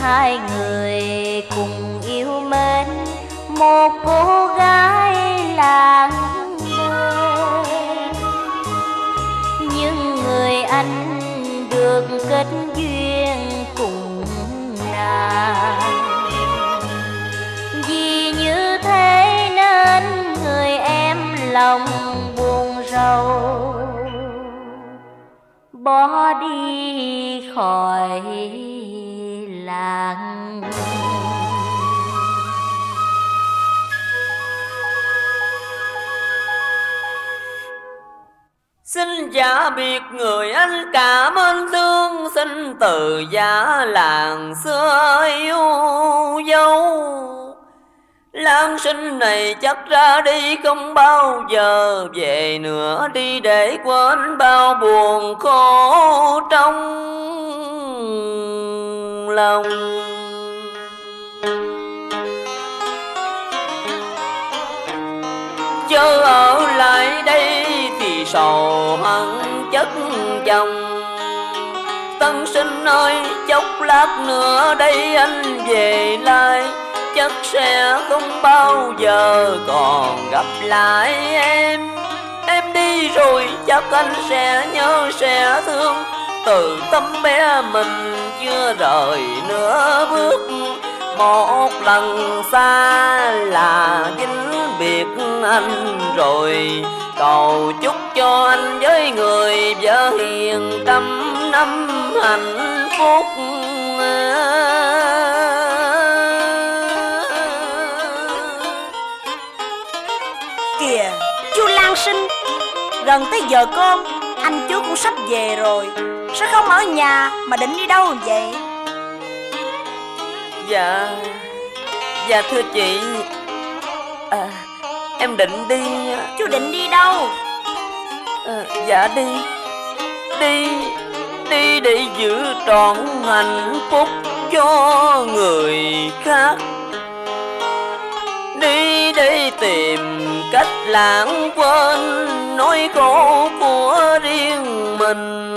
hai người cùng yêu mến một cô gái làng quê. Nhưng người anh được kết duyên cùng nàng, vì như thế nên người em lòng buồn rầu, bỏ đi khỏi làng. Xin giả biệt người anh cảm ơn thương, xin từ giả làng xưa yêu dấu. Lang sinh này chắc ra đi không bao giờ về nữa, đi để quên bao buồn khổ trong lòng. Chớ ở lại đây thì sầu hận chất chồng. Tân sinh ơi, chốc lát nữa đây anh về lại, chắc sẽ không bao giờ còn gặp lại em. Em đi rồi chắc anh sẽ nhớ sẽ thương, từ tấm bé mình chưa rời nửa bước. Một lần xa là vĩnh biệt anh rồi, cầu chúc cho anh với người vợ hiền trăm năm hạnh phúc. Kìa chú Lang Sinh, gần tới giờ cơm, anh chú cũng sắp về rồi, sao không ở nhà mà định đi đâu vậy? Dạ thưa chị, em định đi. Chú định đi đâu? Dạ đi để giữ trọn hạnh phúc cho người khác, đi để tìm cách lãng quên nỗi khổ của riêng mình.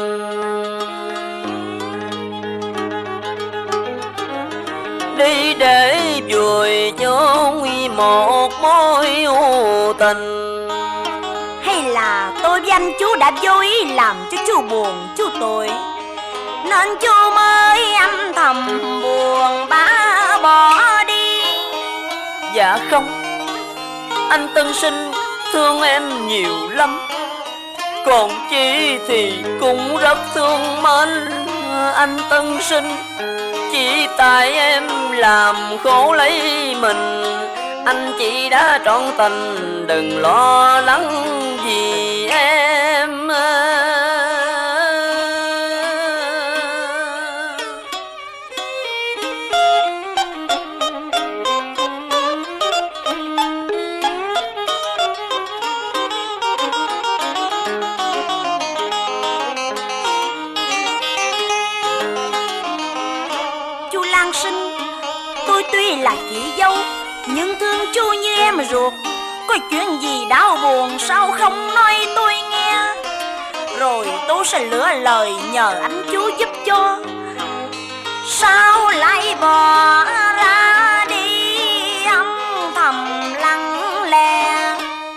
Đi để vùi chôn một mối u tình, hay là tôi với anh chú đã vô ý làm cho chú buồn chú tội, nên chú mới âm thầm buồn bã bỏ đi? Dạ không, anh Tân Sinh thương em nhiều lắm, còn chị thì cũng rất thương mến anh Tân Sinh. Chỉ tại em làm khổ lấy mình, anh chị đã trọn tình, đừng lo lắng vì em. Chú Lang Sinh, tôi tuy là chị dâu nhưng thương chú như em ruột, có chuyện gì đau buồn sao không nói tôi nghe, rồi tôi sẽ lựa lời nhờ anh chú giúp cho. Sao lại bỏ ra đi âm thầm lặng lẽ?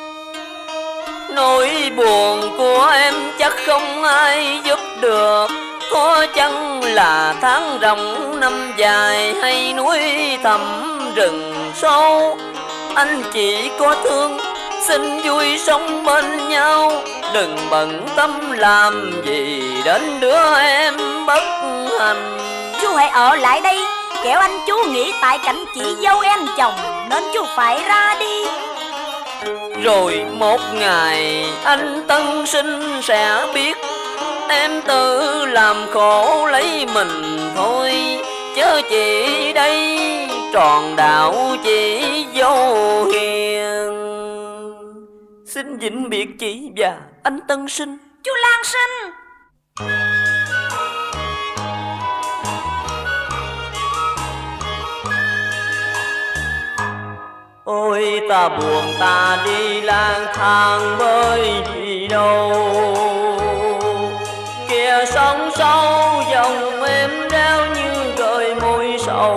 Nỗi buồn của em chắc không ai giúp được, có chăng là tháng rộng năm dài hay núi thẳm rừng sâu. Anh chỉ có thương, xin vui sống bên nhau, đừng bận tâm làm gì đến đứa em bất hạnh. Chú hãy ở lại đây, kẻo anh chú nghĩ tại cảnh chị dâu em chồng nên chú phải ra đi. Rồi một ngày anh Tân Sinh sẽ biết, em tự làm khổ lấy mình thôi, chớ chị đây tròn đạo chị dâu hiền. Xin vĩnh biệt chị và anh Tân Sinh. Chú Lang Sinh. Ôi ta buồn ta đi lang thang với đi đâu, kia sóng sâu dòng em reo như gợi môi sầu.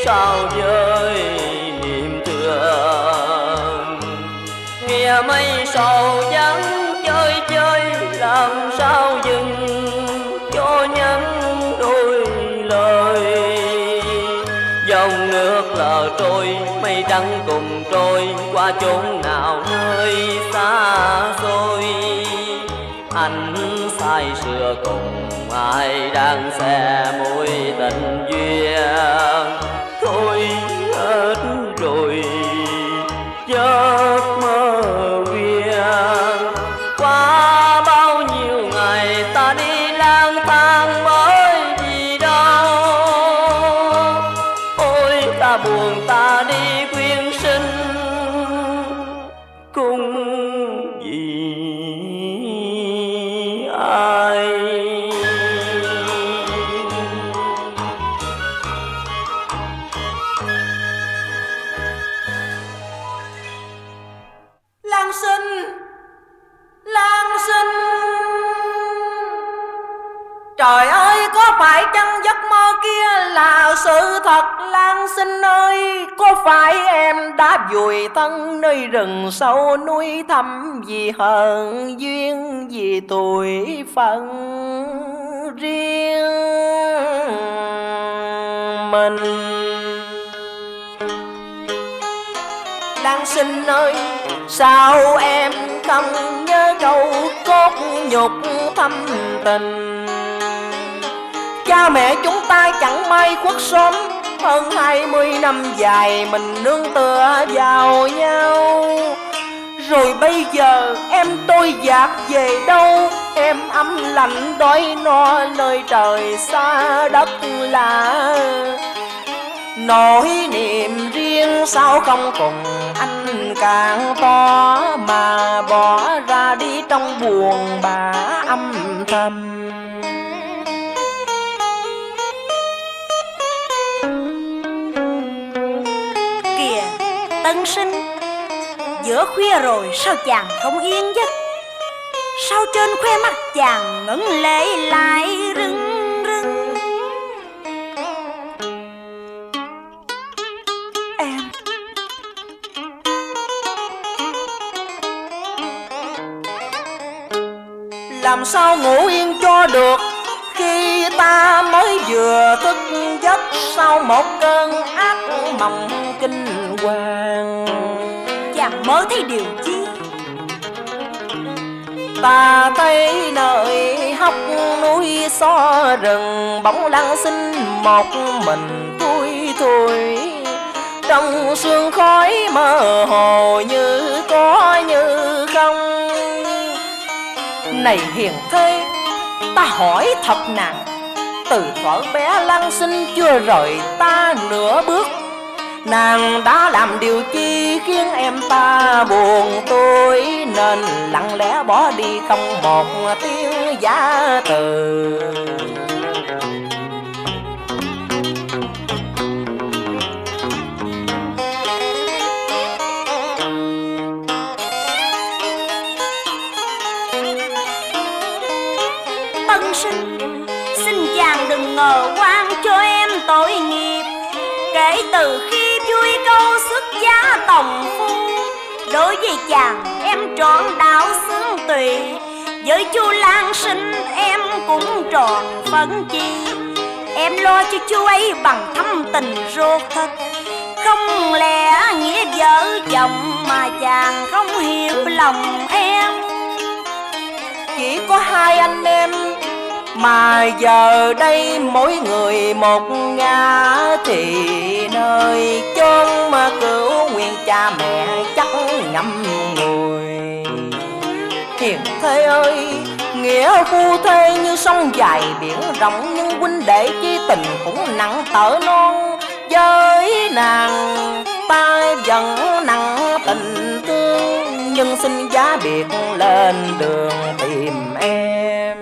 sao với niềm thương. Nghe mấy sầu vắng chơi chơi làm sao dừng cho nhắn đôi lời. Dòng nước lờ trôi mây trắng cùng trôi qua chốn nào nơi xa xôi. Anh say sưa cùng ai đang xe mối tình duyên. Thôi hết rồi giấc mơ viên. Qua bao nhiêu ngày ta đi lang thang mới gì đâu. Ôi ta buồn ta đi quyến sinh cùng vì ai. Lan Sinh, Lan Sinh. Trời ơi, có phải chăng giấc mơ kia là sự thật? Lan Sinh ơi, có phải em đã vùi thân nơi rừng sâu núi thẳm vì hờn duyên, vì tuổi phận riêng mình? Lan Sinh ơi, sao em không nhớ câu cốt nhục thâm tình? Cha mẹ chúng ta chẳng may khuất sớm, hơn 20 năm dài mình nương tựa vào nhau. Rồi bây giờ em tôi dạt về đâu? Em ấm lạnh đói no nơi trời xa đất lạ. Nỗi niềm riêng sao không cùng anh càng to, mà bỏ ra đi trong buồn bã âm thầm. Kìa Tân Sinh, giữa khuya rồi sao chàng không yên giấc? Sao trên khóe mắt chàng ngấn lệ lại rưng rưng? Em làm sao ngủ yên cho được khi ta mới vừa thức giấc sau một cơn ác mộng kinh hoàng? Chàng mơ thấy điều chi? Ta thấy nơi hốc núi xó rừng bóng Lan Sinh một mình thui thui. Trong sương khói mơ hồ như có như không. Này hiền thê, ta hỏi thật nàng, từ thuở bé Lan Sinh chưa rời ta nửa bước. Nàng đã làm điều chi khiến em ta buồn tôi, nên lặng lẽ bỏ đi không một tiếng giả từ. Tân Sinh, xin chàng đừng ngờ oan cho em tội nghiệp. Kể từ khi vui câu xuất giá tòng phu, đối với chàng em trọn đạo xướng tùy. Với chú Lan Sinh em cũng tròn phấn chi. Em lo cho chú ấy bằng thâm tình ruột thịt. Không lẽ nghĩa vợ chồng mà chàng không hiểu lòng em? Chỉ có hai anh em mà giờ đây mỗi người một ngã, thì nơi chốn mà cứu nguyện cha mẹ chắc ngậm ngùi. Hiền thê ơi, nghĩa phu thê như sông dài biển rộng, nhưng huynh đệ chi tình cũng nặng tở non. Với nàng ta vẫn nặng tình thương, nhưng xin giá biệt lên đường tìm em.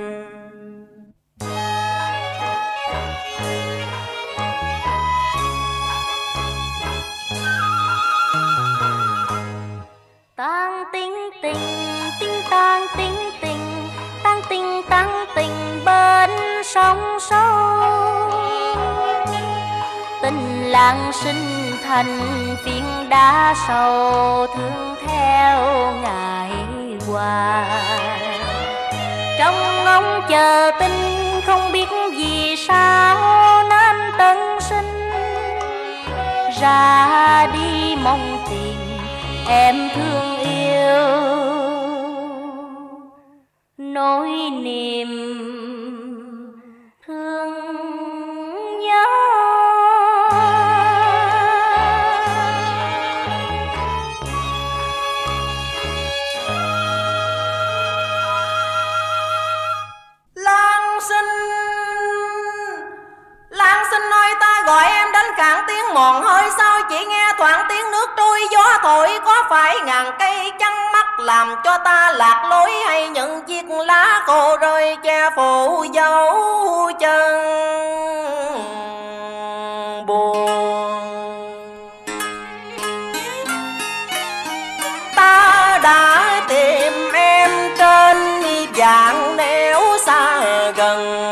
Tang tinh tình, tinh tang tinh tình, tang tinh tang tình bên sông sâu. tình làng sinh thành phiến đá sầu thương theo ngày qua. Trong ngóng chờ tin không biết vì sao nên tân sinh ra đi mong tìm em thương yêu, nỗi niềm thương nhớ. Lan sinh ơi, ta gọi em đến cạn tiếng mòn hơi sao chỉ nghe thoảng tiếng nước trôi gió thổi, có phải ngàn cây chắn mắt làm cho ta lạc lối, hay những chiếc lá khô rơi che phủ dấu chân buồn. Ta đã tìm em trên vạn nẻo xa gần,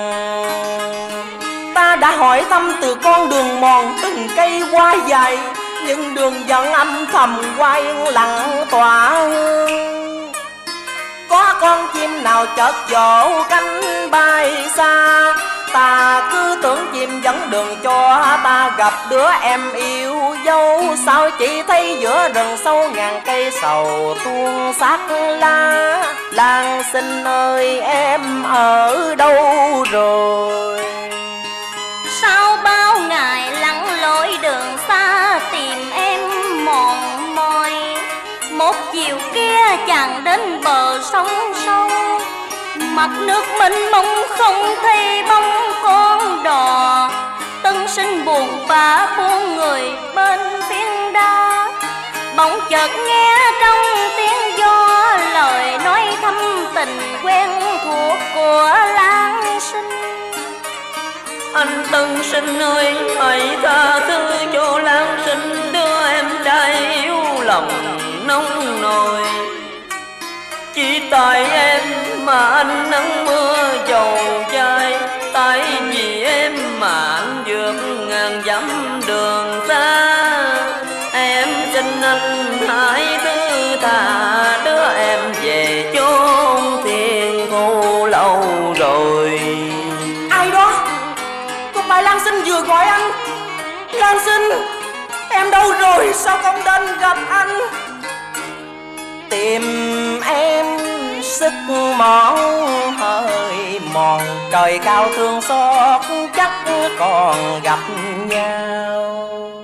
ta đã hỏi thăm từ con đường mòn từng cây hoa dài, nhưng đường vẫn âm thầm qua yên lặng tỏa hương. Có con chim nào chợt vỗ cánh bay xa, ta cứ tưởng chim dẫn đường cho ta gặp đứa em yêu dấu. Sao chỉ thấy giữa rừng sâu ngàn cây sầu tuôn xác lá. Lan sinh ơi, em ở đâu rồi? Sau bao ngày lặn lội đường xa tìm em mòn mỏi, một chiều kia chàng đến bờ sông sâu, mặt nước mênh mông không thấy bóng con đò. Tân sinh buồn bã buông người bên phiến đá, bỗng chợt nghe trong tiếng gió lời nói thâm tình quen thuộc của Lan sinh. Anh tân sinh ơi, hãy tha thứ cho Lan sinh, đứa em đã yếu lòng nông nồi. Chỉ tại em mà anh nắng mưa dầu dai, tại vì em mà anh vượt ngàn dặm đường xa. Em xin anh hãy thứ tha đứa em về chốn thiên thu lâu rồi. Ai đó? Có phải Lan sinh vừa gọi anh? Lan sinh, em đâu rồi? Sao không đến gặp anh? Tìm em sức mỏi hơi mòn, trời cao thương xót chắc còn gặp nhau.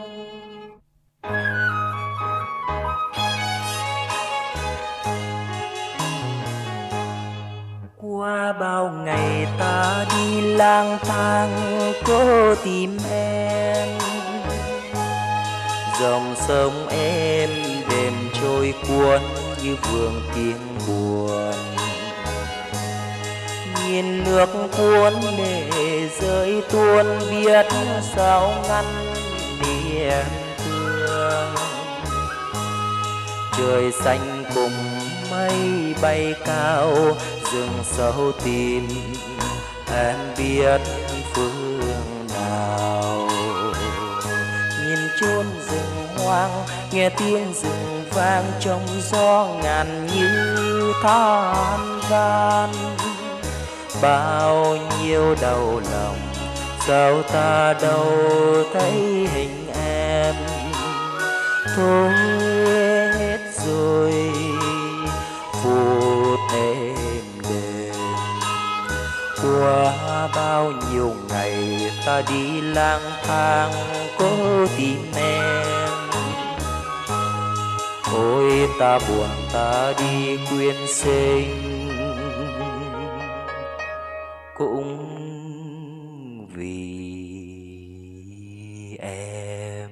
Qua bao ngày ta đi lang thang cố tìm em, dòng sông em đêm trôi cuốn như vương tiếng buồn. Nhìn nước cuốn để rơi tuôn, biết sao ngăn niềm thương. Trời xanh cùng mây bay cao, rừng sâu tìm em biết phương nào. Nhìn chốn rừng hoang, nghe tiếng rừng vang trong gió ngàn như than van. Bao nhiêu đau lòng, sao ta đâu thấy hình em. Thôi hết rồi phút êm đềm. Qua bao nhiêu ngày ta đi lang thang cố tìm em. Ôi ta buồn ta đi quyến sinh, cũng vì em.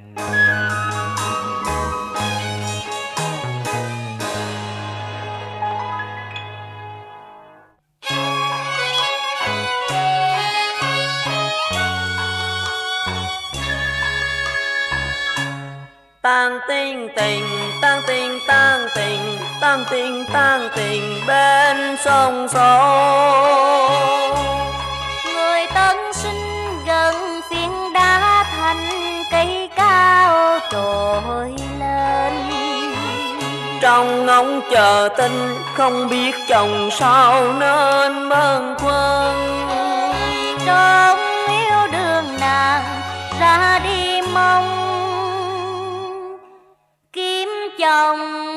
Tan tình tình, tan tình tan tình, tan tình tan tình bên sông sâu. Người tân sinh gần phiến đá thành cây mong chờ tin, không biết chồng sao nên bâng khuâng. Trong yêu đương nàng ra đi mong kiếm chồng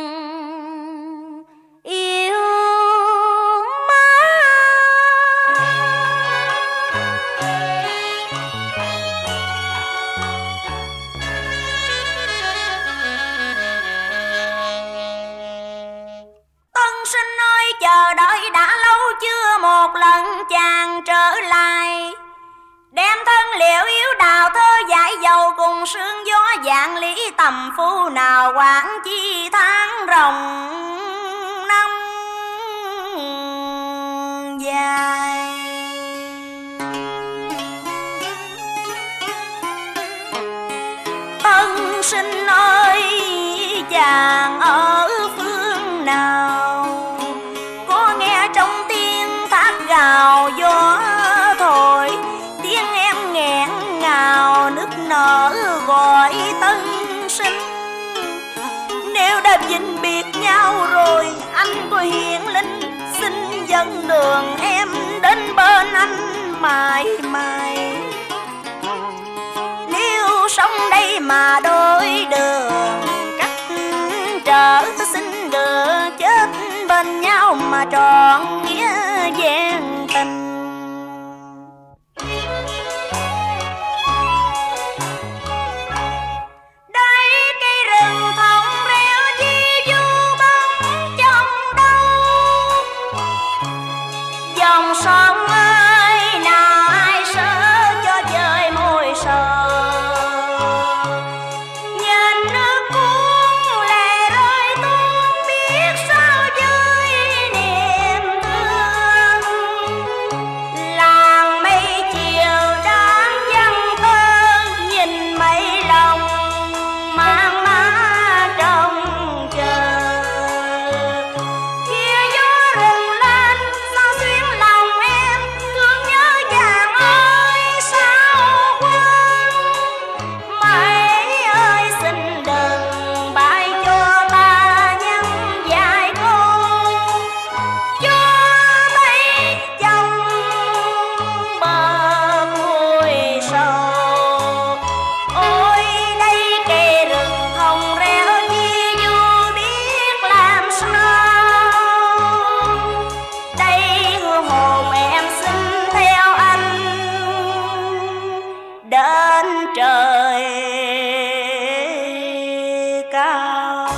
yêu má. Tân sinh ơi, chờ đợi đã lâu chưa một lần chàng trở lại, đem thân liệu yếu đào thơ giải dầu cùng sương gió dạng lý tầm phu nào quản chi tháng rồng năm dài. Tân sinh ơi, chàng ở phương nào, có nghe trong tiếng thác gào gió thổi, tiếng em nghẹn ngào nức nở gọi tân sinh. Nếu đã vĩnh biệt nhau rồi, anh có hiện linh xin dẫn đường em đến bên anh mãi mãi. Nếu sống đây mà đôi đường cách trở, xin đừng chết bên nhau mà trọn nghĩa gian tình. Đây cây rừng thông reo chi du bóng trong đâu, dòng sông ơi nào ai sớ cho dời môi sầu. Nhìn nước cuốn lệ rơi tuôn, biết sao với niềm thương. Làng mây chiều đám dân thơ, nhìn mây lòng mang má trông chờ. Kia gió rừng lên sao xuyến lòng em, thương nhớ chàng ơi sao quên. Mây ơi xin đừng bãi cho ta nhắn vài câu, cho thấy chồng bờ vui sầu. Ôi đây cây rừng thông reo chi du biết làm sao. Đây hương hồn em xin theo anh đến trời cao.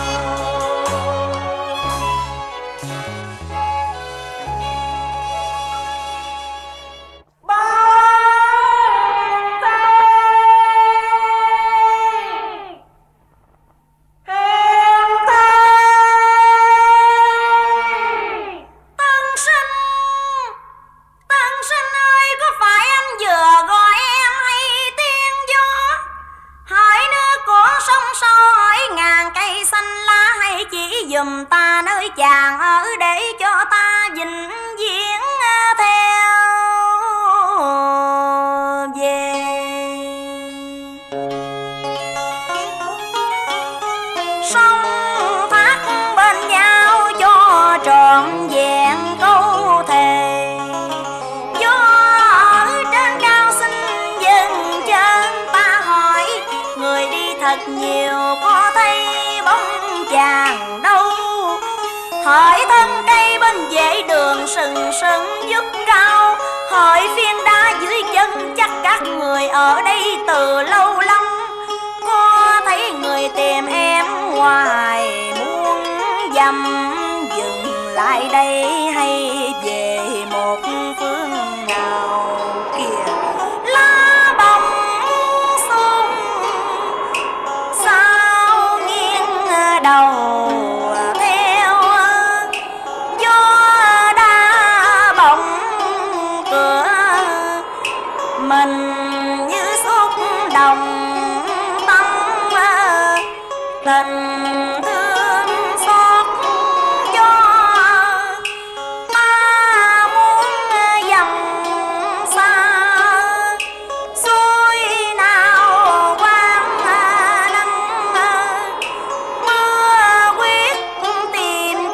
Tân sinh ơi, có phải anh vừa gọi em hay tiếng gió? Hỏi nước của sông sâu, hỏi ngàn cây xanh lá, hay chỉ dùm ta nơi chàng ở để cho ta vĩnh viễn theo về. Sông thác bên nhau cho trọn vẹn câu thề. Gió ở trên cao xin dừng chân, ta hỏi người đi thật nhiều có thấy bóng chàng đâu. Hỏi thân cây bên vệ đường sừng sững dứt rau, hỏi phiên đá dưới chân chắc các người ở đây từ lâu lắm. Có thấy người tìm em ngoài muôn dặm, dừng lại đây hay về một phương nào kìa. Lá bông xuân sao nghiêng đầu theo gió đá bóng cửa, mình như xúc động tâm tình thương xót cho. Ta muốn dòng xa xuôi nào quang nắng, mưa quyết tìm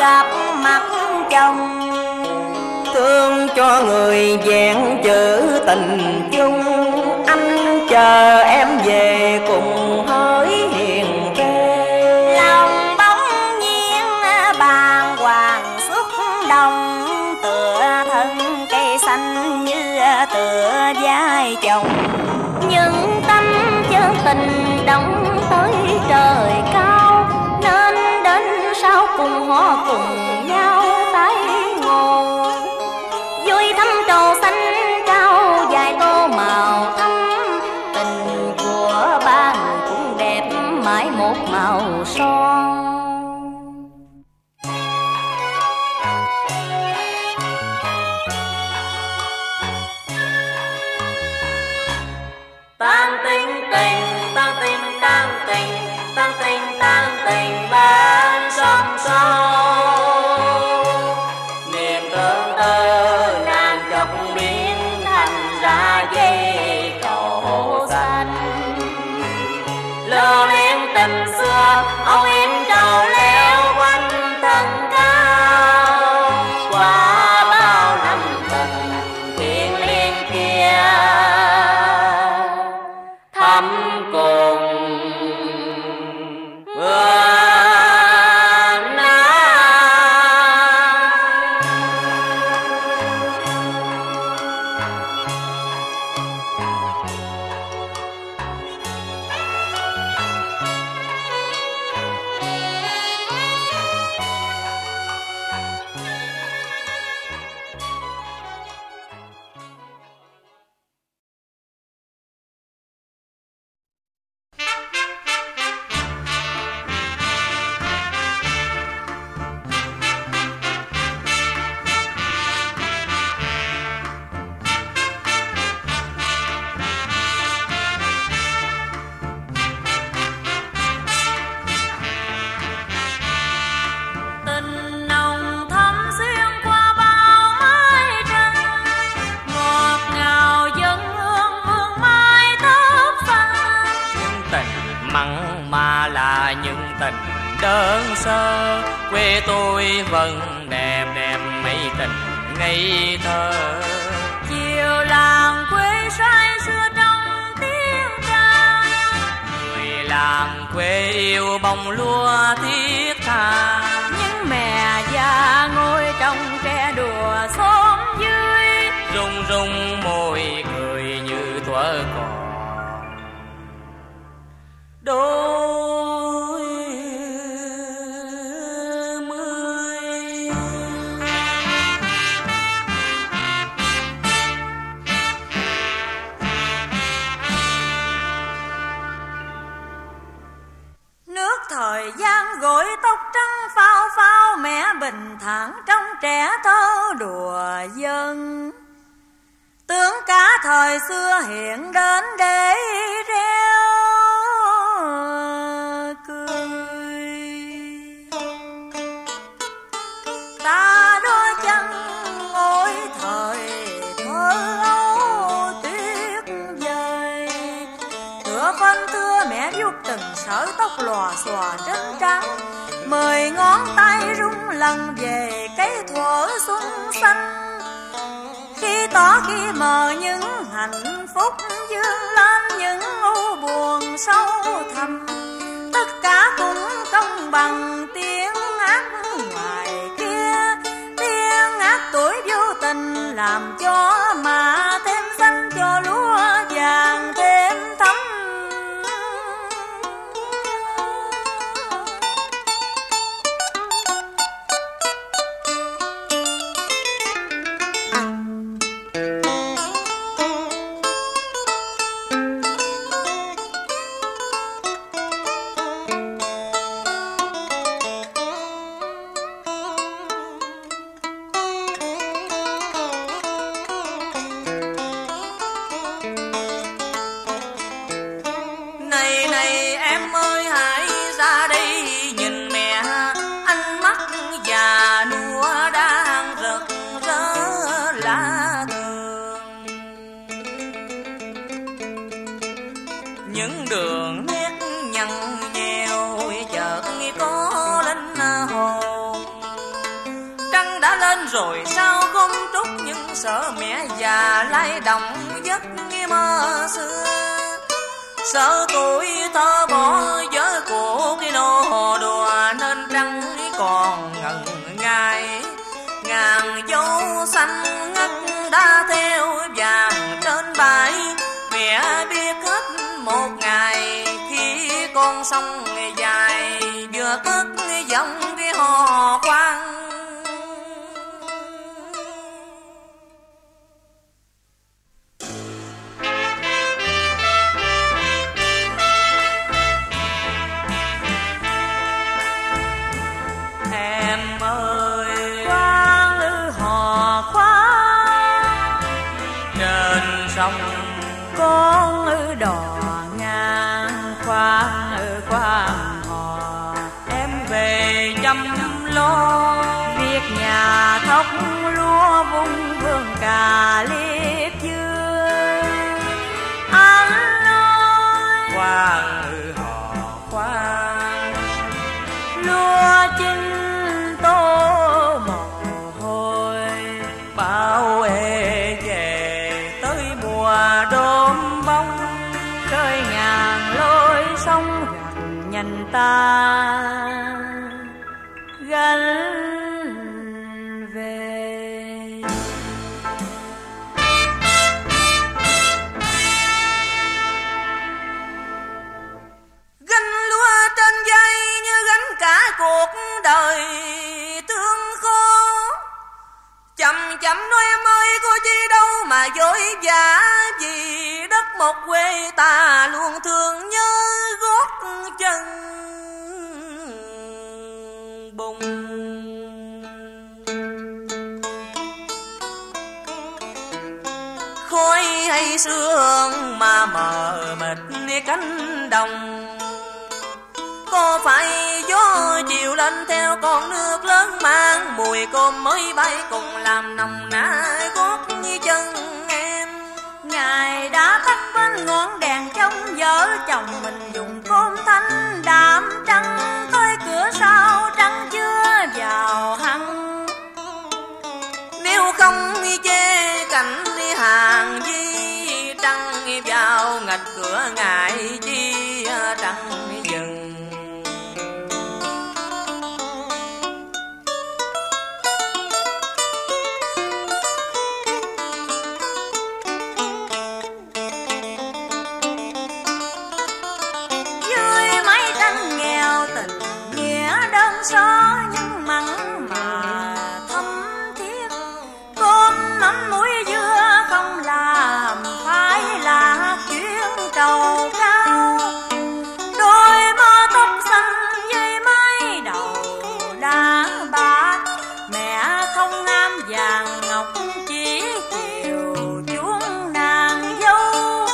gặp mặt chồng. Thương cho người vẹn chữ tình chung, anh chờ em về cùng hỡi hiền thê. Lòng bỗng nhiên bàng hoàng xuất đồng, tựa thân cây xanh như tựa vai chồng. Nhưng tâm chân tình đóng tới trời cao, nên đến sau cùng họ cùng nhau tái ngộ. Vui thắm trầu xanh cao dài tô màu thắm, tình của ba người cũng đẹp mãi một màu son. Tan tình tình, tan tình tan tình, tan tình tan tình bên sông sâu. Niềm thương tơ nàng chọc biến thành ra dây cầu xanh. Lưu luyến tình xưa, âu yếm trầu leo quanh thân cao. Qua bao năm tình thiêng liêng kia thắm cùng mưa nắng. Tình nồng thắm xuyên qua bao mái tranh, ngọt ngào dân hương vương mai thấp xanh. Những tình mặn mà là những tình đơn sơ, quê tôi vẫn đẹp đẹp mấy tình ngây thơ. Chiều làng quê say sưa trong tiếng ca, Người làng quê yêu bông lúa thiết tha. những mẹ già ngồi trong tre đùa xóm dưới, Rung rung môi cười như thuở còn đôi mươi. nước thời gian gội tóc trắng phao phao, mẹ bình thản trong trẻ thơ đùa dân. Tướng cả thời xưa hiện đến để reo cười. Ta đôi chân ôi thời thơ ấu tuyết vời, tựa phân thưa mẹ vuốt từng sợi tóc lòa xòa trên trán. 10 ngón tay rung lần về cái thuở xuân xanh, khi tỏ khi mờ những hạnh phúc dương lên những u buồn sâu thẳm. Tất cả cũng công bằng tiếng hát ngoài kia, tiếng hát tuổi vô tình làm cho mà thêm xanh, cho lúa vàng thêm thắm. rồi sao không trút, nhưng sợ mẹ già lay động giấc mơ xưa. Sợ tuổi thơ bỏ vợ cuộc cái nô đùa, nên trăng còn ngần ngại. Ngàn dấu xanh ngắt đã theo vàng trên bãi. Mẹ biết hết một ngày khi con sông dài vừa cất giọng cái hò khoan. Em ơi khoan ư hò khoan trên sông, con ư đò ngang khoan ư khoan hò. em về chăm lo Việc nhà thóc lúa vung vườn cà liếp dưa. Anh ơi khoan ư hò khoan. lúa chín tô mồ hôi. Bão ê về tới mùa đom bông, Khơi ngàn lối sông gành nhanh ta gánh về. gánh lúa trên vai như gánh cả cuộc đời thương khó. Chậm chậm nói em ơi có chi đâu mà vội vã, vì đất một quê ta luôn thương nhớ gót chân bùng. Khói hay sương mà mờ mịt cánh đồng, có phải gió chiều lên theo con nước lớn mang mùi cơm mới bay cùng làm nồng nái gót như chân em. Ngài đã tắt bên ngọn đèn trong vợ chồng mình dùng cơm thanh đạm trăng, tới cửa sau trăng chưa vào hăng. Nếu không chê cảnh hàng di trăng vào ngạch cửa ngại chi trăng dừng. Dưới mái tranh nghèo tình nghĩa đơn sơ nhưng mặn mà thâm thiết. Cơm mắm muối dưa không làm phải là chuyện trầu cao. Đôi mơ tóc xanh với mái đầu đã bạc, mẹ không ngam vàng ngọc chỉ chiều chuông nàng dâu.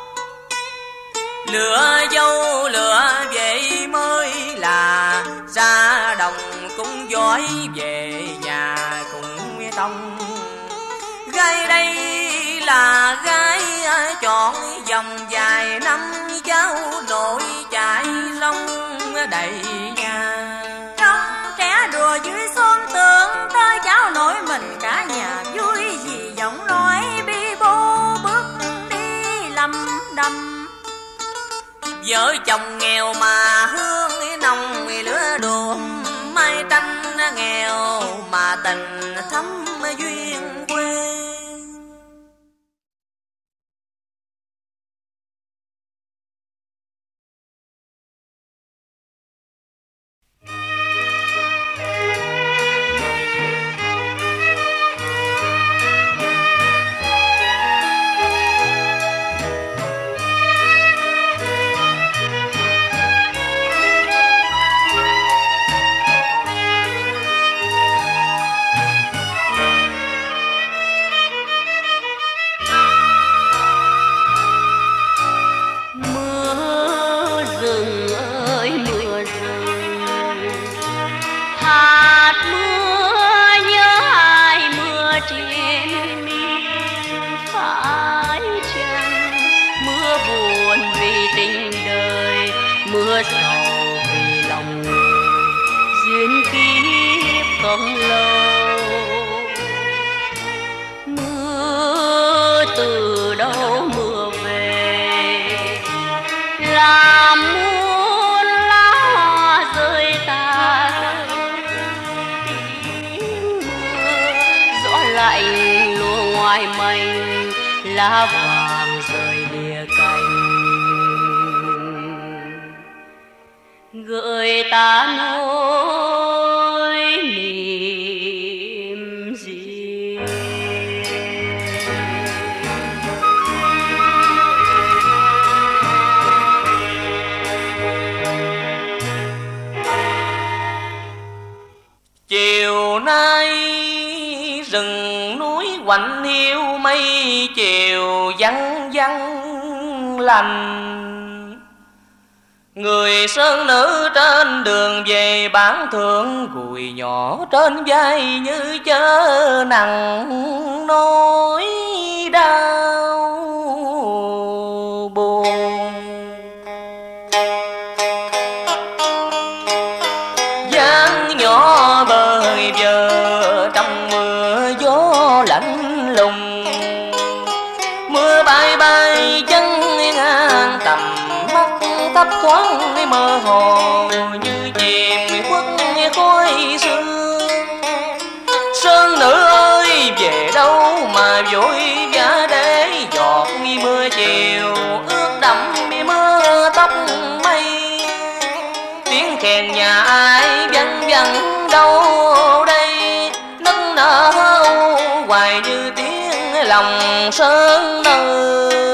Lửa dâu lửa về mới là ra đồng, cũng giỏi về nhà cũng tông. Gái đây là gái chọn dòng dài năm, cháu nội chạy rong đầy nhà. Trong trẻ đùa dưới xóm tượng, tới cháu nội mình cả nhà vui vì giọng nói bi bô bước đi lầm đầm. Vợ chồng nghèo mà hương nồng lửa đùm, mai tranh nghèo mà tình thắm duyên quê. mưa sầu vì lòng người duyên kiếp không lâu. lạnh lùa ngoài mây, lá vàng rơi lìa cành, gợi ta nỗi niềm riêng. Chiều nay rừng núi quạnh hiu, mây chiều vắng vắng lành. Người sơn nữ trên đường về bản thượng, gùi nhỏ trên vai như chớ nặng nỗi đau buồn. Dáng nhỏ bơi vờ trong mưa gió lạnh lùng, mưa bay bay chân ngang tầm mắt thấp thoáng mơ hồ như chìm khuất khói sương. Sơn nữ ơi về đâu mà vội vã để giọt mưa chiều ướt đẫm mưa tóc mây. Tiếng kèn nhà ai văng vẳng đâu đây, nức nở hoài như tiếng lòng sơn nữ.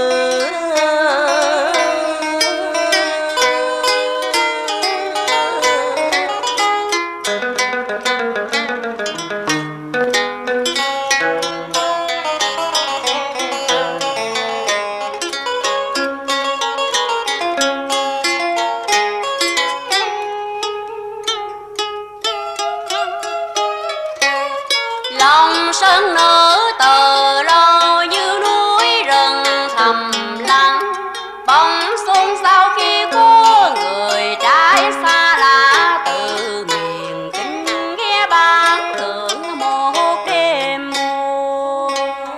Lòng sơn nữ từ lâu như núi rừng thầm lặng, bỗng xôn xao khi có người trai xa lạ từ miền Kinh nghe bản thượng một đêm mùa.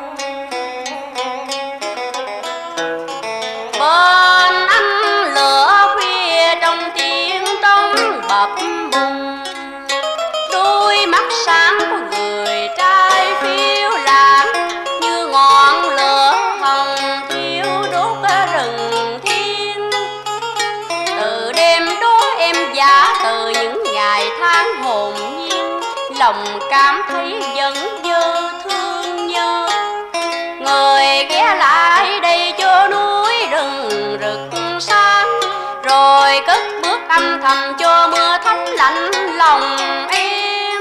Bên anh lửa khuya trong tiếng trống bập bùng, đôi mắt sáng của người trai phiêu lãng như ngọn lửa hồng thiêu đốt rừng thiên. Từ đêm đó em giả từ những ngày tháng hồn nhiên, lòng cảm thấy vẫn dư thương nhớ. Người ghé lại đây cho núi rừng rực sáng, rồi cất bước âm thầm cho mưa thấm lạnh lòng em.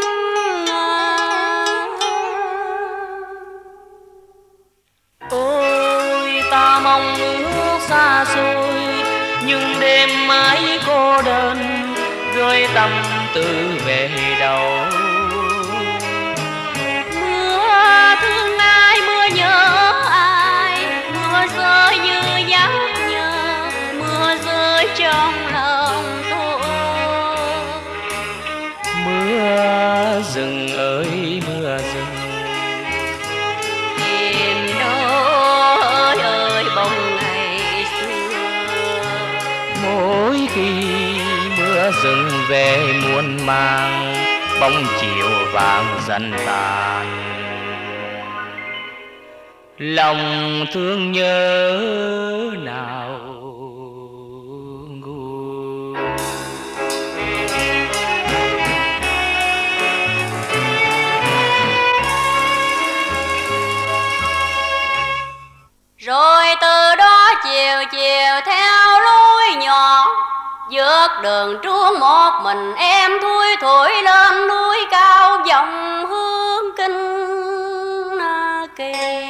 Ôi ta mong ước xa xôi, nhưng đêm mãi cô đơn rơi tâm tư về đâu. Mưa thương ai, mưa nhớ ai, mưa rơi như giấc nhớ, mưa rơi trong lòng tôi. Mưa rừng ơi mưa rừng, Em đó ơi bóng ngày xưa. mỗi khi mưa rừng về muôn mang, bóng chiều vàng dần tàn. Lòng thương nhớ nào nguôi. Rồi từ đó chiều chiều theo lối nhỏ, vượt đường truông một mình em thui thủi lên núi cao vọng hướng Kinh Kỳ.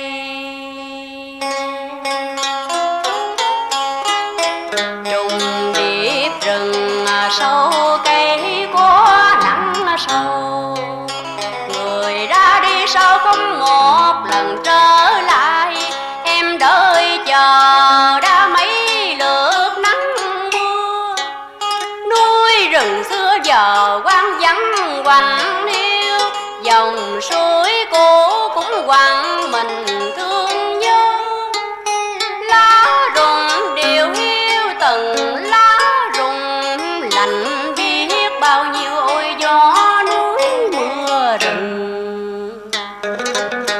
Trùng điệp rừng sâu cây có nắng sâu, người ra đi sao không một lần trở lại. Em đợi chờ đã mấy lượt nắng mưa, núi rừng xưa giờ quang vắng quạnh hiu, dòng suối cũ cũng quặn mình thương nhớ. Lá rụng điều hiu từng lá rụng lạnh biết bao nhiêu ôi gió núi mưa rừng.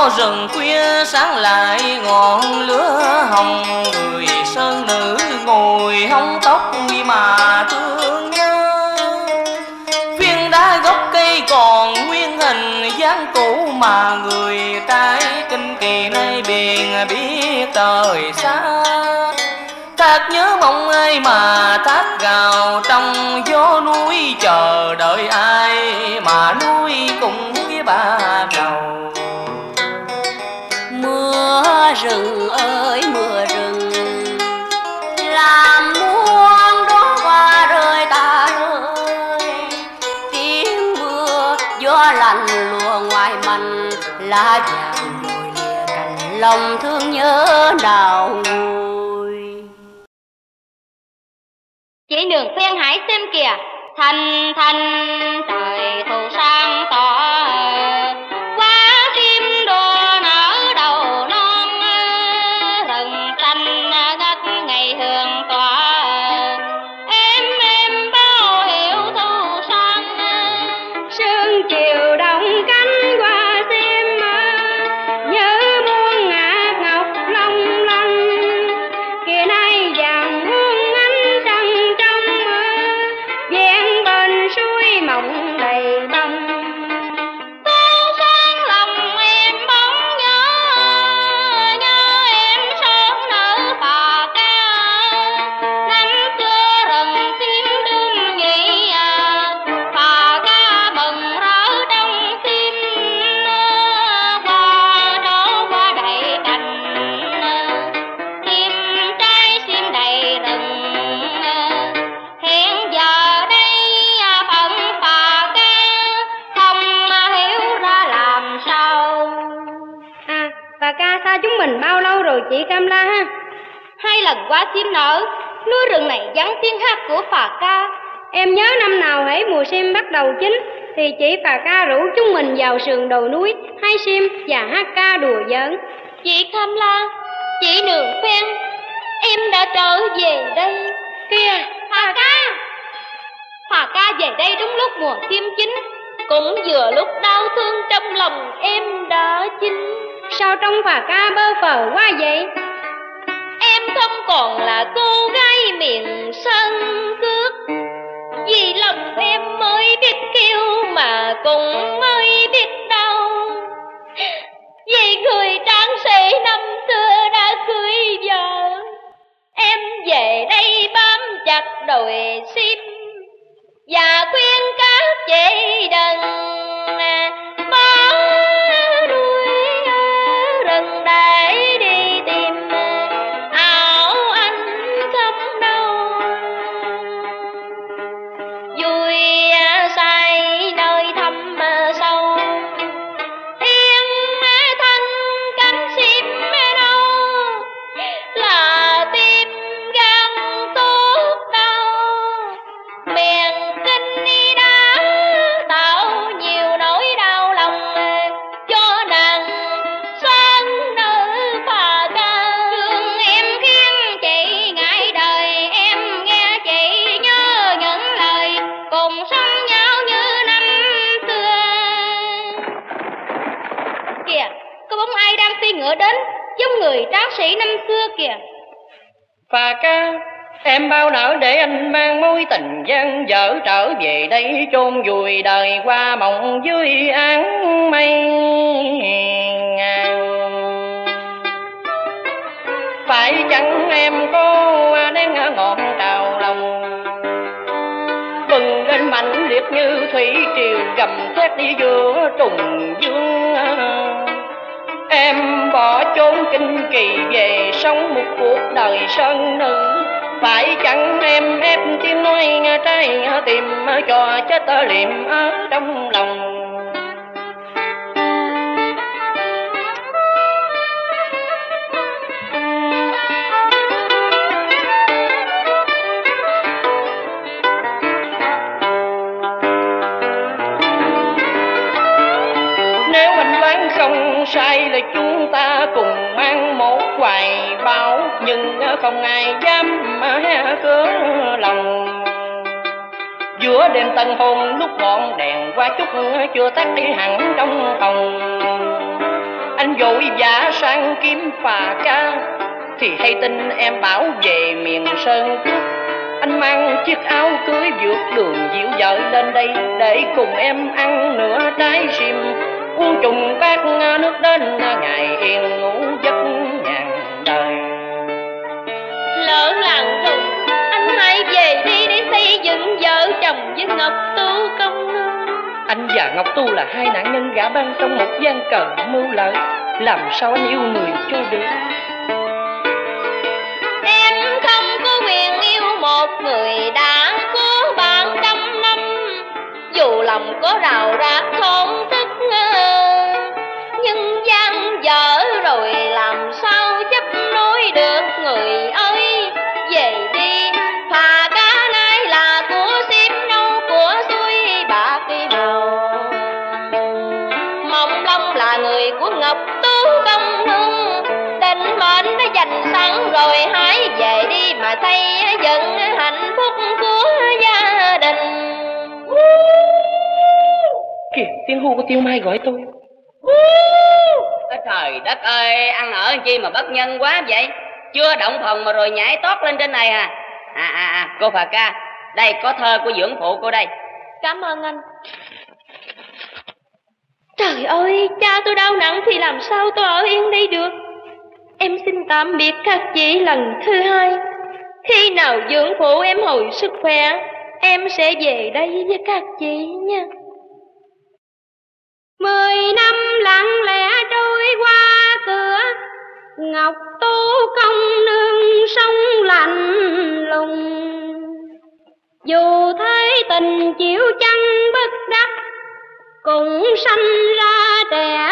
bao rừng khuya sáng lại ngọn lửa hồng, người sơn nữ ngồi hông tóc mà thương nhớ. Viên đá gốc cây còn nguyên hình dáng cũ, mà người trai kinh kỳ nay biển biết đời xa. Thác nhớ mong ai mà thác gào trong gió núi, chờ đợi ai mà núi cùng với ba cầu. Mưa rừng ơi mưa rừng, làm muôn đó hoa rơi ta rơi. Tiếng mưa gió lạnh lùa ngoài mành, lá vàng đồi lìa cành, lòng thương nhớ nào nguôi. Chị Nương Phen hãy xem kìa, thanh thanh trời thu sang tỏ, quá chim đua nở đầu non, rừng xanh ngắt ngày hương tỏa. Em bao hiểu thu sang, sương chiều đông cánh qua xem, nhớ muôn ngát ngọc long lanh. Kìa nay vàng muôn ánh trăng trong, ven bên suối mộng đầy bông. Tô sáng lòng em bóng nhớ, nhớ em sớm nở phà ca. Năm xưa rừng sim đương nhị, phà ca mừng rỡ đông sim. Qua đó qua đầy cành, sim trái sim đầy rừng. Hiện giờ đây phận phà ca, không hiểu ra làm sao. Phà ca xa chúng mình bao lâu rồi chị Cam La ha? 2 lần qua sim nở, núi rừng này vắng tiếng hát của phà ca. Em nhớ năm nào hễ mùa sim bắt đầu chín, thì chị phà ca rủ chúng mình vào sườn đồi núi hái sim và hát ca đùa giỡn. Chị Cam La, chị Nương Phen, em đã trở về đây. Kìa, phà ca! Phà ca về đây đúng lúc mùa sim chín, cũng vừa lúc đau thương trong lòng em đã chín. Sao trong phà ca bơ phờ quá vậy? Em không còn là cô gái miền sân cước, vì lòng em mới biết kêu mà cũng mới biết đau. Vì người tráng sĩ năm xưa đã cưới vợ, em về đây bám chặt đồi sim và khuyên các chị đừng bỏ đuôi rừng để đi tìm áo anh không đâu. Vui say nơi thăm sâu, yên thân cánh sim đâu, là tim gan tốt đau. Miền Kinh đã tạo nhiều nỗi đau lòng cho nàng xoan nữ phà ca. Thương em khiến chị ngại đời, em nghe chị nhớ những lời cùng sống nhau như năm xưa. Kìa, có bóng ai đang phi ngựa đến, giống người tráng sĩ năm xưa kìa. Phà ca, em bao nở để anh mang mối tình gian dở trở về đây chôn vùi đời qua mộng dưới áng mây ngàn. Phải chăng em có nén ngọn trào lòng, bừng lên mạnh liệt như thủy triều gầm thét đi giữa trùng dương. Em bỏ trốn kinh kỳ về sống một cuộc đời sơn nữ. Phải chăng em ép tiếng nói trái tìm cho chết liệm ở trong lòng. Nếu anh đoán không sai là chúng ta cùng mang một hoài bão, nhưng không ai dám hé cửa lòng. Giữa đêm tân hôn lúc ngọn đèn qua chút chưa tắt đi hẳn trong phòng, anh giả sang kiếm phà ca, thì hay tin em bảo về miền Sơn Cước. Anh mang chiếc áo cưới vượt đường dịu vợ lên đây, để cùng em ăn nửa trái sim, uống chung bát nước đến ngày yên ngủ giấc nhàn đời. Lỡ làng rồi, anh hãy về đi để xây dựng vợ chồng với Ngọc Tu công nương. Anh và Ngọc Tu là hai nạn nhân gã băng trong một gian cờ mưu lợi, làm sao anh yêu người cho được? Em không có quyền yêu một người đã có bạn trăm năm, dù lòng có rào rạc thổn thức, nhưng gian dở rồi làm sao chấp nối được người ơi. Về đi, phà cá nay là của xiêm nâu, của xuôi bạc bầu. Mong Long là người của Ngọc Tú công nương, định mệnh đã dành sẵn rồi, hãy về đi mà xây dựng hạnh phúc của gia đình. Kìa, tiếng hú của Tiêu Mai gọi tôi. Trời đất ơi, ăn ở chi mà bất nhân quá vậy? Chưa động phòng mà rồi nhảy tót lên trên này à? Cô Phà Ca, đây có thơ của dưỡng phụ cô đây. Cảm ơn anh. Trời ơi, cha tôi đau nặng thì làm sao tôi ở yên đây được. Em xin tạm biệt các chị lần thứ hai. Khi nào dưỡng phụ em hồi sức khỏe, em sẽ về đây với các chị nha. 10 năm lặng lẽ trôi qua cửa, Ngọc Tu công nương sống lạnh lùng. Dù thấy tình chịu chăng bất đắc, cũng sanh ra trẻ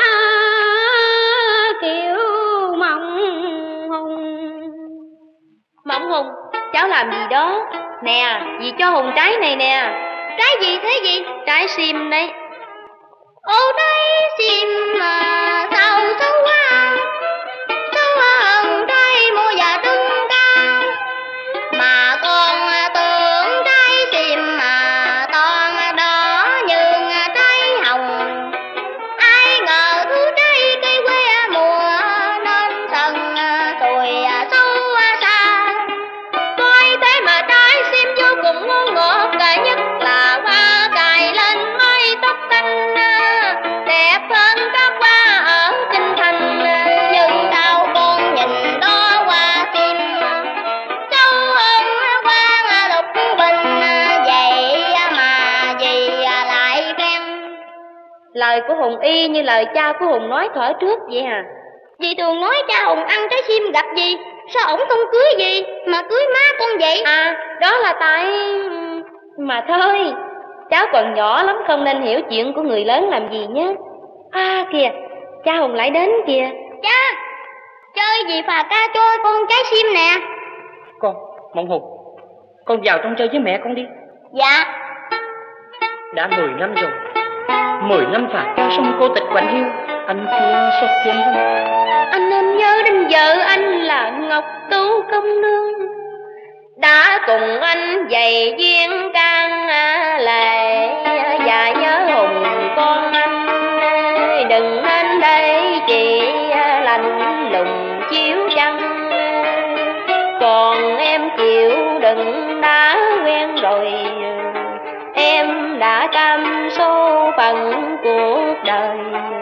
kiểu Mộng Hùng. Mộng Hùng, cháu làm gì đó? Nè, dì cho Hùng trái này nè. Trái gì thế gì? Trái sim đấy. Ô trái sim mà sao xấu quá, xấu hơn trái mua và trứng cao. Mà con tưởng trái sim mà toàn đỏ như trái hồng, ai ngờ thứ trái cây quê mùa nên sần sùi xấu xa. Coi thế mà trái sim vô cùng ngon ngọt, cả nhất là hoa cài lên mái tóc xanh, đẹp hơn các hoa ở Kinh Thành. Nhưng sao con nhìn đó hoa sim xấu hơn hoa lục bình, vậy mà gì lại khen. Lời của Hùng y như lời cha của Hùng nói thuở trước vậy à? Dì thường nói cha Hùng ăn trái sim gặp gì, sao ổng không cưới gì mà cưới má con vậy? À, đó là tại... Mà thôi, cháu còn nhỏ lắm không nên hiểu chuyện của người lớn làm gì nhé. À kìa, cha Hùng lại đến kìa. Cha, chơi gì Phà Ca cho con trái sim nè. Con, Mộng Hùng, con vào trong chơi với mẹ con đi. Dạ. Đã 10 năm rồi, 10 năm Phà Ca xong cô tịch quạnh hiu, anh chưa xót thương không? Anh nên nhớ đến vợ anh là Ngọc Tú công nương, đã cùng anh dày duyên can lệ. Và nhớ Hùng con anh, đừng nên đây chị lạnh lùng chiếu trăng. Còn em chịu đựng đã quen rồi, em đã cam số phận cuộc đời.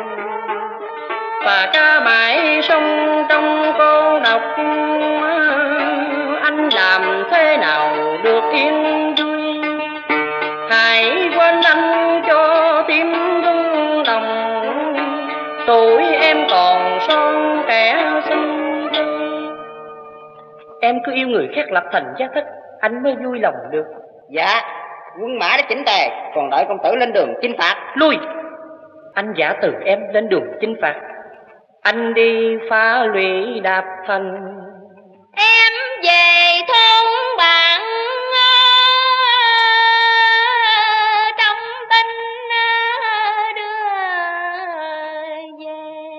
Phà Ca mãi sống trong cô độc, anh làm thế nào được yên vui. Hãy quên anh cho tim rung động, tuổi em còn son trẻ xinh. Em cứ yêu người khác lập thành gia thất, anh mới vui lòng được. Dạ, quân mã đã chỉnh tề, còn đợi công tử lên đường chinh phạt. Lui! Anh giả từ em lên đường chinh phạt, anh đi phá lũy đạp thành. Em về thôn bạn trong tinh đưa về.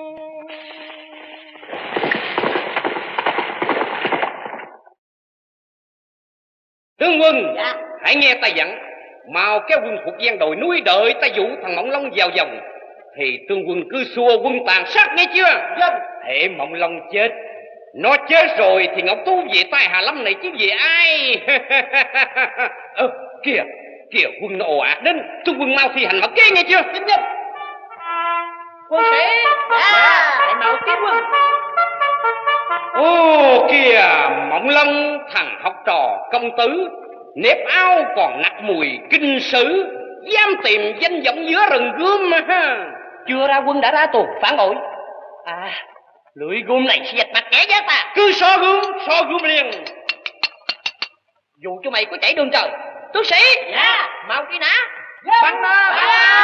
Tướng quân, hãy nghe ta dặn, mau kéo quân thuộc gian đồi núi đợi ta dụ thằng Mộng Long vào vòng. thì tướng quân cứ xua quân tàn sát nghe chưa? Dân. Hệ Mộng Long chết, nó chết rồi thì Ngọc Tú về tay Hà Lâm này chứ về ai? Kìa quân nó ồ ạt đến, tướng quân mau thi hành mà kế nghe chưa? Chính nhân. Quân sĩ. Hãy mau tiếp quân. Ô kìa, Mộng Long thằng học trò công tử, nếp áo còn nặc mùi kinh sử, dám tìm danh vọng giữa rừng gươm mà ha. Chưa ra quân đã ra tù phản bội. Lưỡi gươm này sẽ dạch mặt kẻ giác ta. Cứ so gươm liền. Dù cho mày có chảy đường trời. Tướng sĩ. Dạ. Mau truy nã. Bắn nó.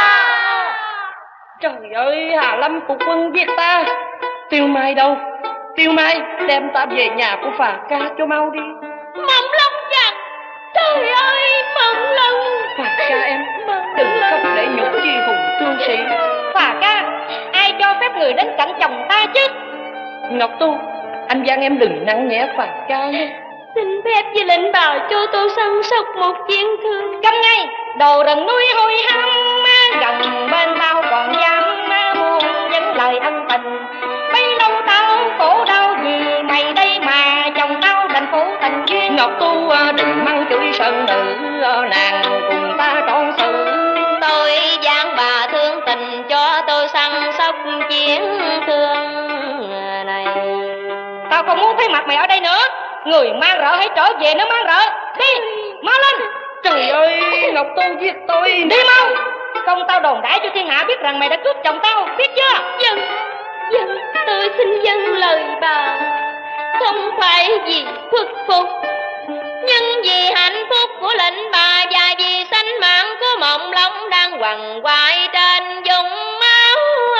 Trời ơi, Hà Lâm phục quân giết ta. Tiêu Mai đâu? Tiêu Mai, đem ta về nhà của Phà Ca cho mau đi. Mộng Long rằng, trời ơi, Mộng Long. Phà Ca em, đừng khóc để nhục chi hùng tướng sĩ. Phà Ca, ai cho phép người đến cạnh chồng ta chứ? Ngọc Tu, anh gian em đừng nặng nhẹ Phà Ca nhé. Xin phép với lệnh bào cho tôi săn sóc một chiến thương. Câm ngay, đồ rừng nuôi hôi hám, gần bên tao còn dám muôn những lời ân tình. Bấy lâu tao khổ đau vì mày đây mà chồng tao thành phụ thành duyên. Ngọc Tu đừng mắng chửi sơn nữ, nàng cùng ta trọn sự. Tôi giang bà thương tình cho tôi săn sóc chiến thương này. Tao không muốn thấy mặt mày ở đây nữa. Người mang rợ hãy trở về nó mang rợ. Đi, mau lên. Trời ơi, Ngọc Tu giết tôi. Đi mau, không tao đồn đãi cho thiên hạ biết rằng mày đã cướp chồng tao, biết chưa? Dân, tôi xin dâng lời bà. Không phải vì khuất phục, nhưng vì hạnh phúc của lệnh bà và vì sanh mạng của Mộng Long đang quằn quại trên vùng máu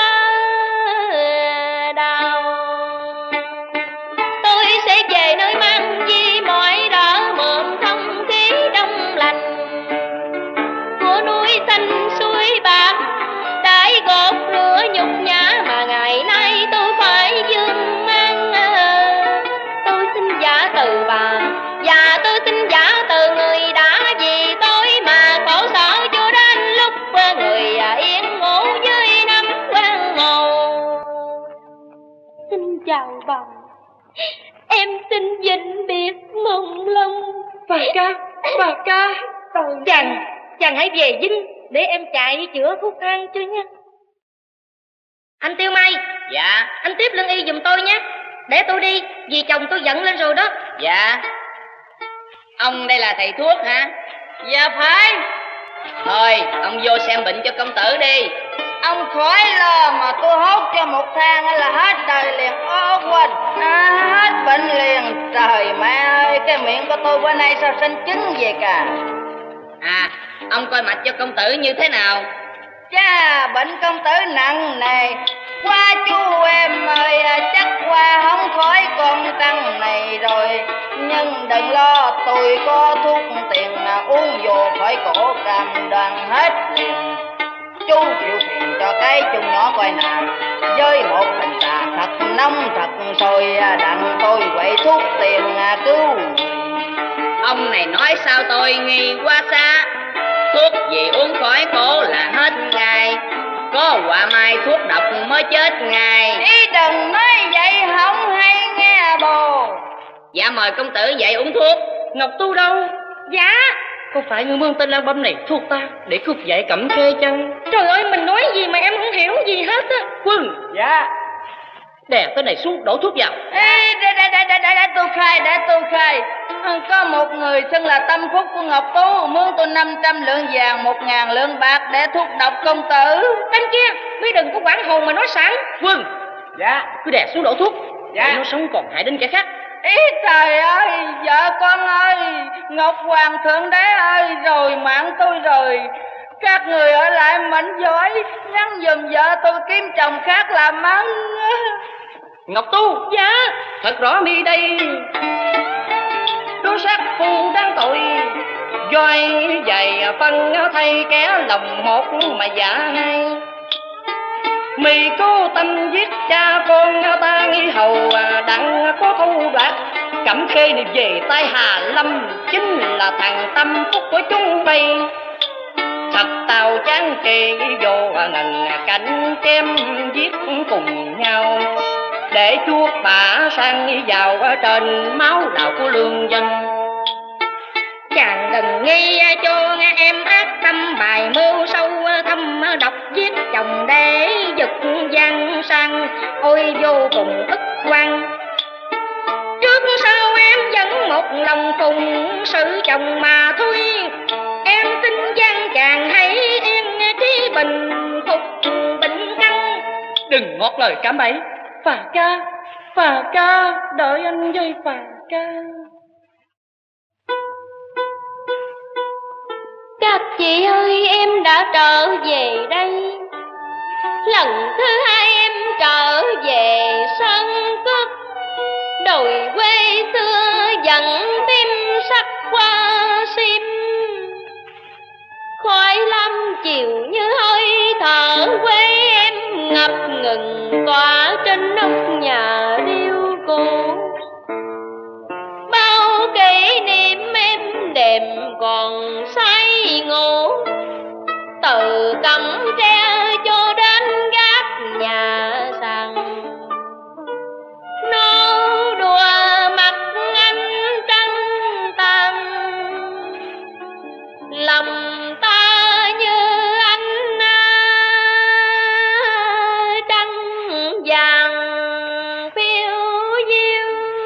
đau. Tôi sẽ về nơi mang di mọi đỡ mượn không khí trong lành của núi xanh suối bạc, đãi gột rửa nhục nhã mà ngày nay tôi phải dương mang. Tôi xin giả từ bà và tôi xin giả từ người đã vì tôi mà khổ sở cho đến lúc người yên ngủ dưới nắm quan màu. Xin chào bà, em xin vĩnh biệt Mộng Long. Phà Ca. Chàng hãy về dinh để em chạy đi chữa thuốc thang cho nha. Anh Tiêu Mai. Dạ. Anh tiếp lưng y giùm tôi nhé. Để tôi đi, vì chồng tôi giận lên rồi đó. Dạ. Ông đây là thầy thuốc hả? Dạ phải. Thôi, ông vô xem bệnh cho công tử đi. Ông khỏi lo mà tôi hốt cho một thang là hết đời liền. Quên, hết bệnh liền. Trời mẹ ơi, cái miệng của tôi bữa nay sao sinh chứng về cả. Ông coi mạch cho công tử như thế nào? Chà, bệnh công tử nặng nề quá chú em ơi, chắc qua không khỏi con trăng này rồi. Nhưng đừng lo, tôi có thuốc tiền uống vô khỏi cổ cam đoan hết liền. Chú chịu phiền cho cái chung nhỏ coi nào, với một bình trà thật nóng thật sôi đặng tôi quậy thuốc tiền cứu. Ông này nói sao tôi nghi quá xa. Thuốc gì uống khỏi cổ là hết ngày, có quả mai thuốc độc mới chết ngày. Ý đừng nói vậy không hay nghe bồ. Dạ mời công tử dậy uống thuốc. Ngọc Tu đâu? Dạ. Có phải người mương tên Lan Băm này thuốc ta để cướp dạy Cẩm Khê chăng? Trời ơi, mình nói gì mà em không hiểu gì hết á. Quân. Dạ. Đè tên này xuống đổ thuốc vào. Ê, để tôi khai. Có một người xưng là tâm phúc của Ngọc Tú mướn tôi 500 lượng vàng, 1000 lượng bạc để thuốc độc công tử. Bên kia, ngươi đừng có quản hồn mà nói sẵn. Quân. Dạ. Cứ đè xuống đổ thuốc. Dạ. Để nó sống còn hại đến kẻ khác. Ý trời ơi, vợ con ơi, Ngọc Hoàng Thượng Đế ơi, rồi mạng tôi rồi. Các người ở lại mạnh giỏi, nhắn giùm vợ tôi kiếm chồng khác làm ăn. Ngọc Tu. Dạ. Thật rõ mi đây đối sát phu đáng tội, doi dày phân thay kẻ lòng một mà dạ hai. Mì cố tâm giết cha con ta nghi hầu đặng có thu đoạt Cẩm Khê này về tay Hà Lâm, chính là thằng tâm phúc của chúng bay. thật tao chán chê vô ngần cảnh chém giết cùng nhau, để chuốc bả sang vào trên máu đạo của lương dân. Chàng đừng nghe cho em ác tâm bài mưu sâu thâm độc giết chồng để giật gian sang, ôi vô cùng ức quan. Trước sau em vẫn một lòng cùng sự chồng mà thôi, em xin gian chàng hãy yên trí bình phục bệnh căn. Đừng ngót lời cám ấy, Phà ca, đợi anh với Phà ca. Các chị ơi, em đã trở về đây, lần thứ hai em trở về sân cước. Đồi quê xưa vẫn tim sắc qua sim, khói lam chiều như hơi thở quê em ngập ngừng tỏa trên nóc nhà điêu cũ. Bao kỷ niệm em đêm còn say ngủ, từ cắm tre cho đến gác nhà sàn. Nó đùa mặt anh trăng tàn, lòng ta như ánh trăng vàng phiêu diêu.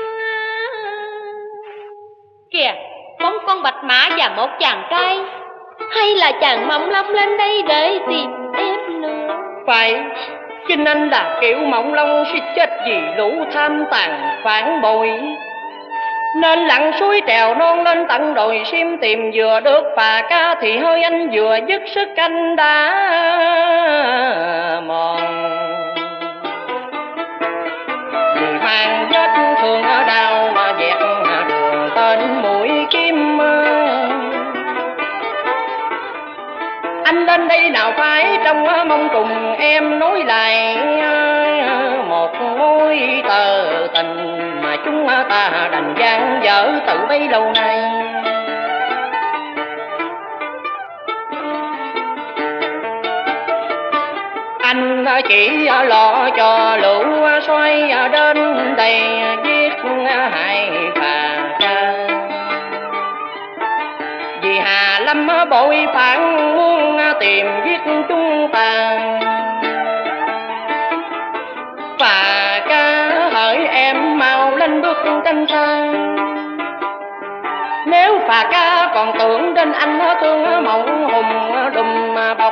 Kìa, bóng con bạch mã và một chàng trai, hay là chàng Mộng Long lên đây để tìm em nữa? Phải, chính anh là kiểu Mộng Long suýt chết vì lũ tham tàn phản bội, nên lặn suối trèo non lên tận đồi sim tìm. Vừa được Phà ca thì hơi anh vừa dứt sức anh đã mòn. Người mang vết thương ở đau mà dẹt đường tên mũi kim. Anh lên đây nào phải trong mong cùng em nối lại một mối tờ tình mà chúng ta đành dang dở từ bấy lâu nay. Anh chỉ lo cho lũ xoay đến đây giết hại Phà ca, vì Hà Lâm bội phản muốn tìm giết chúng ta. Phà ca hỡi em mau lên bước tranh xa, nếu Phà ca còn tưởng đến anh thương Mộng Hùng đùm bọc,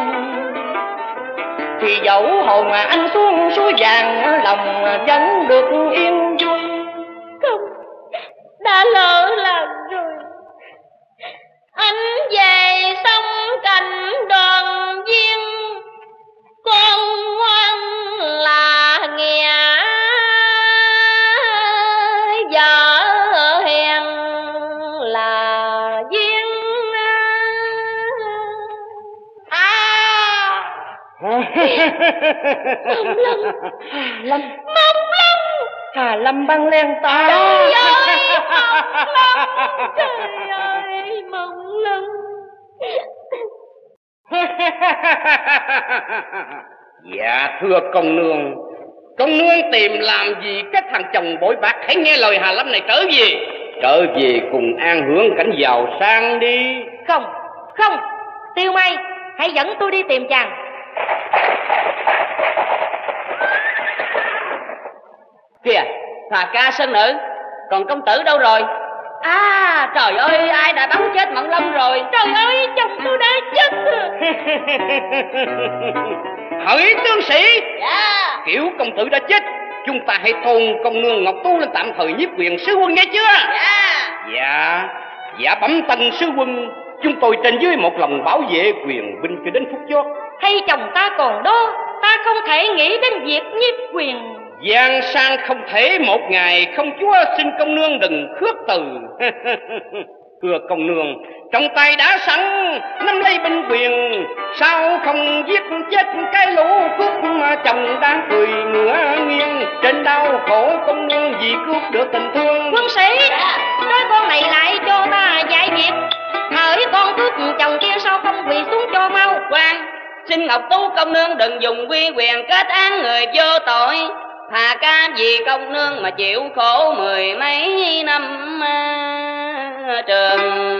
thì dẫu hồn anh xuống suối vàng lòng vẫn được yên vui. Không, đã lỡ làm rồi. Anh về sông cạnh đoàn viên, con ngoan là nghè vợ hèn là duyên. Hà Lâm băng len ta. Trời ơi, Mộng Long, trời ơi, Mộng Long. Dạ thưa công nương tìm làm gì cái thằng chồng bội bạc, hãy nghe lời Hà Lâm này trở về cùng an hưởng cảnh giàu sang đi. Không, Tiêu Mai, hãy dẫn tôi đi tìm chàng. Kìa, Phà ca sơn nữ, còn công tử đâu rồi? À, trời ơi, ai đã bắn chết Mộng Long rồi? Trời ơi, chồng tôi đã chết rồi. Hỡi tướng sĩ, Dạ. kiểu công tử đã chết, chúng ta hãy thôn công nương Ngọc Tu lên tạm thời nhiếp quyền sứ quân nghe chưa? Dạ bẩm tần sứ quân, chúng tôi trên dưới một lòng bảo vệ quyền binh cho đến phút chót. Hay chồng ta còn đó, ta không thể nghĩ đến việc nhiếp quyền. Giang sang không thể một ngày không, chúa xin công nương đừng khước từ. Thưa công nương, trong tay đã sẵn nắm lấy binh quyền, sao không giết chết cái lũ cướp chồng đang cười ngửa nghiêng trên đau khổ công nương vì cướp được tình thương. Quân sĩ, nói con này lại cho ta dạy việc. Hỡi con cướp chồng kia sao không quỳ xuống cho mau. Quan, xin Ngọc Tú công nương đừng dùng uy quyền kết án người vô tội. Thà ca vì công nương mà chịu khổ mười mấy năm trường.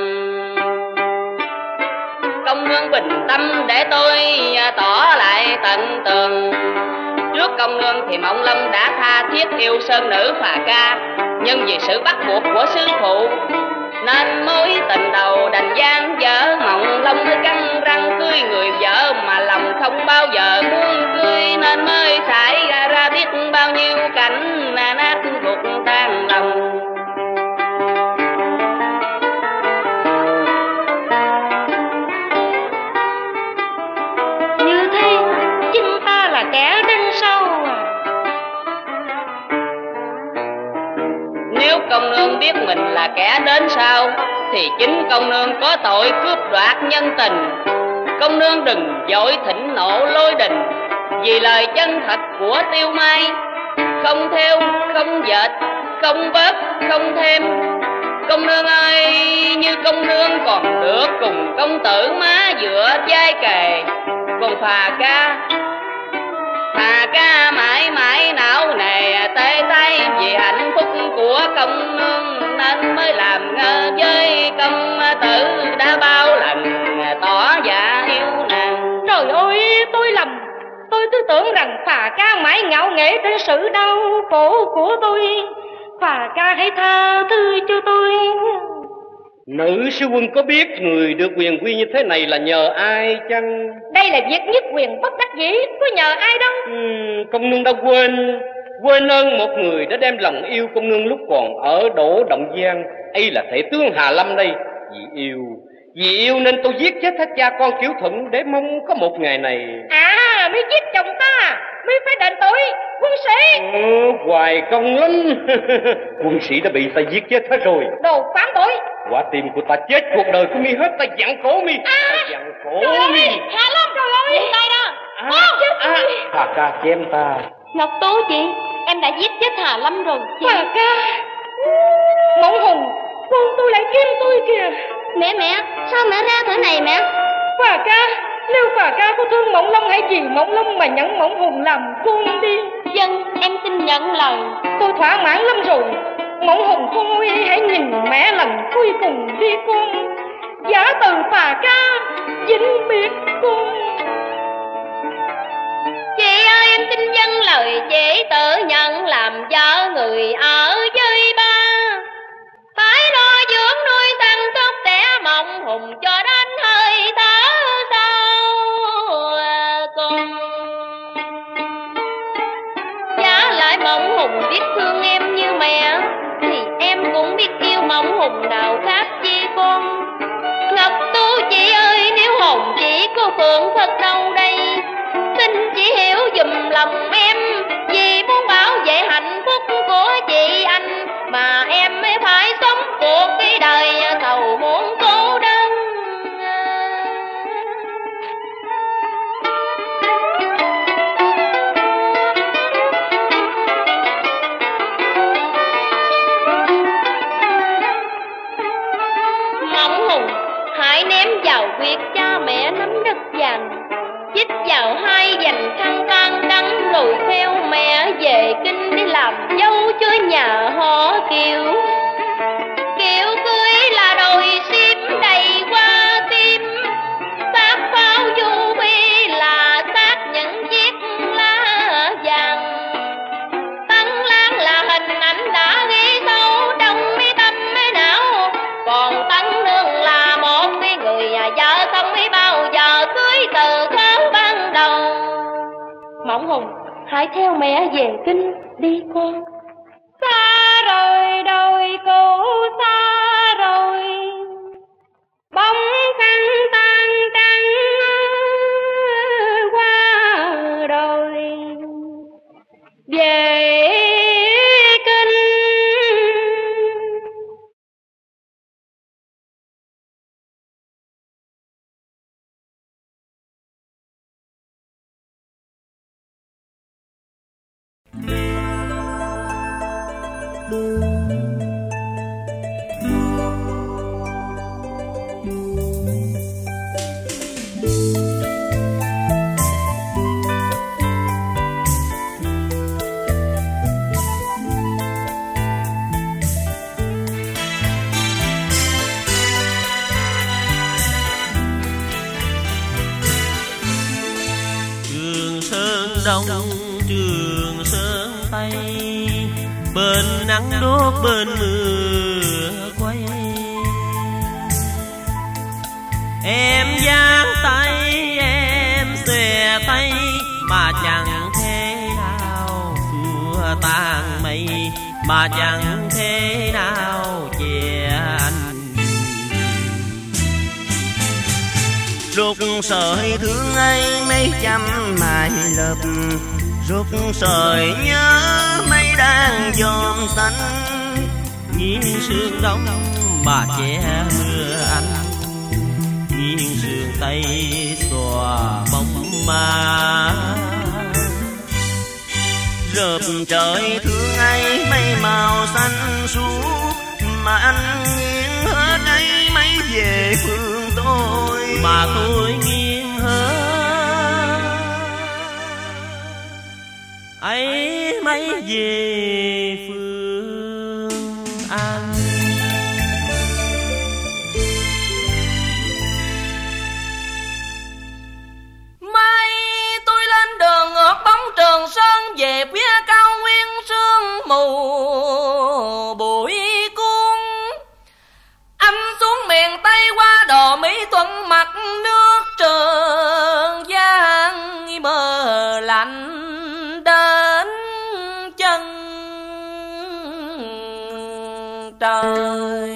Công nương bình tâm để tôi tỏ lại tận tường. Trước công nương thì Mộng Long đã tha thiết yêu sơn nữ Phà Ca, nhưng vì sự bắt buộc của sư phụ nên mối tình đầu đành gian dở. Mộng Long mới căng răng cưới người vợ mà lòng không bao giờ muốn cưới, nên mới xảy ra biết bao nhiêu cảnh nát ruột tan lòng. Như thế chính ta là kẻ đến sau à? Nếu công nương biết mình là kẻ đến sau thì chính công nương có tội cướp đoạt nhân tình. Công nương đừng vội thịnh nộ lôi đình vì lời chân thật của Tiêu Mai. Không theo, không dệt, không bớt, không thêm. Công nương ơi, như công nương còn được cùng công tử má dựa vai kề. Còn Phà Ca mãi mãi não nề tê tay vì hạnh phúc của công nương, nên mới làm ngơ với công tử đã bao lần tỏ dạ yêu nàng. Trời ơi, tôi lầm. Tôi cứ tưởng rằng Phà Ca mãi ngạo nghễ trên sự đau khổ của tôi. Phà Ca hãy tha thứ cho tôi. Nữ sư quân có biết người được quyền quy như thế này là nhờ ai chăng? Đây là việc nhất quyền bất đắc dĩ, có nhờ ai đâu. Công nương đã quên ơn một người đã đem lòng yêu công nương lúc còn ở Đỗ Động Giang. Ấy là thể tướng Hà Lâm đây. Vì yêu nên tôi giết chết hết cha con Kiểu Thuận để mong có một ngày này. À, mới giết chồng ta, mới phải đền tội. Quân sĩ hoài công lắm. Quân sĩ đã bị ta giết chết hết rồi. đồ phạm tội. Quả tim của ta chết, cuộc đời của mi hết. Ta dặn cổ mi. Ta dặn cổ mi. Hà Lâm, trời ơi, dừng tay đó. Phà Ca chém ta. Ngọc Tú chị, em đã giết chết Hà Lâm rồi chị. Phà Ca, Mộng Hùng, con tôi lại kiếm tôi kìa. Mẹ, sao mẹ ra thế này mẹ? Phà Ca, nếu Phà Ca có thương Mộng Long hãy vì Mộng Long mà nhận Mộng Hùng làm con đi. Dân, em xin nhận lời. Tôi thỏa mãn lắm rồi. Mộng Hùng con ơi, hãy nhìn mẹ lần cuối cùng đi con. Giả từ Phà Ca vĩnh biệt con. Chị ơi, em xin dâng lời chị tự nhận làm vợ người ở với ba. Phải lo dưỡng nuôi săn sóc trẻ Mộng Hùng cho đến hơi thở sau cùng. Giá lại Mộng Hùng biết thương em như mẹ thì em cũng biết yêu Mộng Hùng nào khác chi con. Ngọc Tú chị ơi, nếu hồn chỉ có phượng thật đâu đây, xin chị hiểu dùm lòng em. Vì muốn bảo vệ hạnh phúc của chị anh mà em mới phải sống cuộc cái đời sầu muộn cô đơn. Mộng Hùng, hãy ném vào việc cha mẹ nắm đất vàng, chích vào hai dành khăn tan đắng, rồi theo mẹ về kinh đi làm dâu cho nhà họ Kiều. Kiều cưới là đồi xiêm đầy qua tim, xác pháo du bi là xác những chiếc lá vàng. Tấn Lan là hình ảnh đã ghi sâu trong mi tâm mi não, còn Tấn Nương là một cái người vợ không biết bao giờ cưới từ khởi ban đầu. Mộng Hùng, hãy theo mẹ về kinh đi con. Xa rồi đôi cô, xa rồi bóng khăn tan trắng qua đồi về kinh. đông Trường Sơn Tây, bên nắng đốt bên mưa quay. Em giang tay em xòe tay mà chẳng thế nào xua tan mây, mà chẳng thế nào che anh. Rút sợi thương ấy mấy trăm mài lợp, rút sợi nhớ mấy đang dòm xanh. Nghiêng sương đông mà che mưa anh, nghiêng sương tây xòa bóng ma. Rợp trời thương ấy mấy màu xanh suốt, mà anh nghiêng hết ấy mấy về phương tôi, mà tôi nghiêng hết ấy mấy về phương anh. Mai tôi lên đường ngược bóng Trường Sơn, về phía cao nguyên sương mù bụi cuốn. Anh xuống miền Tây qua đò Mỹ Thuận, mặt nước Trường Giang mờ lạnh đến chân trời.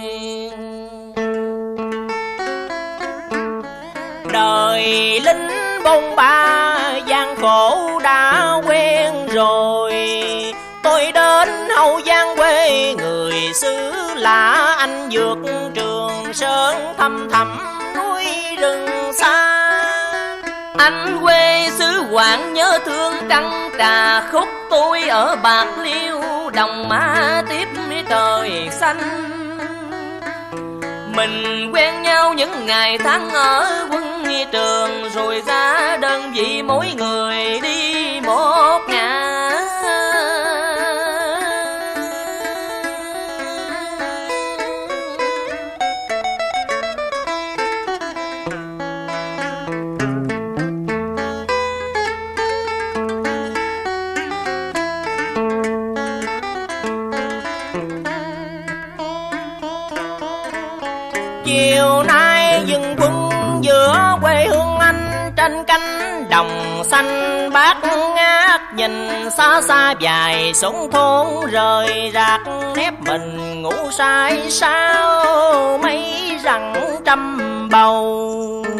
Đời lính bôn ba gian khổ đã quen rồi, tôi đến Hậu Giang quê người xứ lạ. Anh vượt Trường Sơn thăm thẳm núi rừng xa, anh quê xứ Quảng nhớ thương trăng trà khúc. Tôi ở Bạc Liêu đồng ma tiếp trời xanh. Mình quen nhau những ngày tháng ở quân trường, rồi ra đơn vị mỗi người đi một ngả. Chiều nay dừng quân giữa quê hương anh, trên cánh đồng xanh bát ngát. Nhìn xa xa vài súng thôn rời rạc, nép mình ngủ say sao mấy rặng trăm bầu.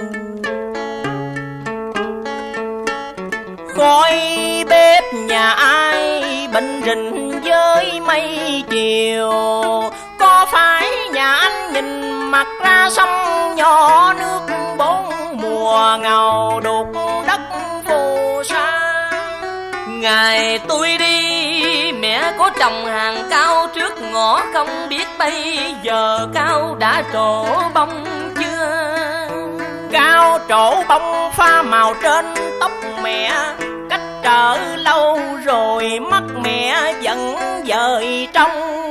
Khói bếp nhà ai bình rình với mây chiều, có phải nhà anh nhìn mặt ra sông nhỏ nước bốn mùa ngầu đục đất phù sa. Ngày tôi đi mẹ có trồng hàng cao trước ngõ, không biết bây giờ cao đã trổ bông chưa. Cao trổ bông pha màu trên tóc mẹ, cách trở lâu rồi mắt mẹ vẫn dời trong.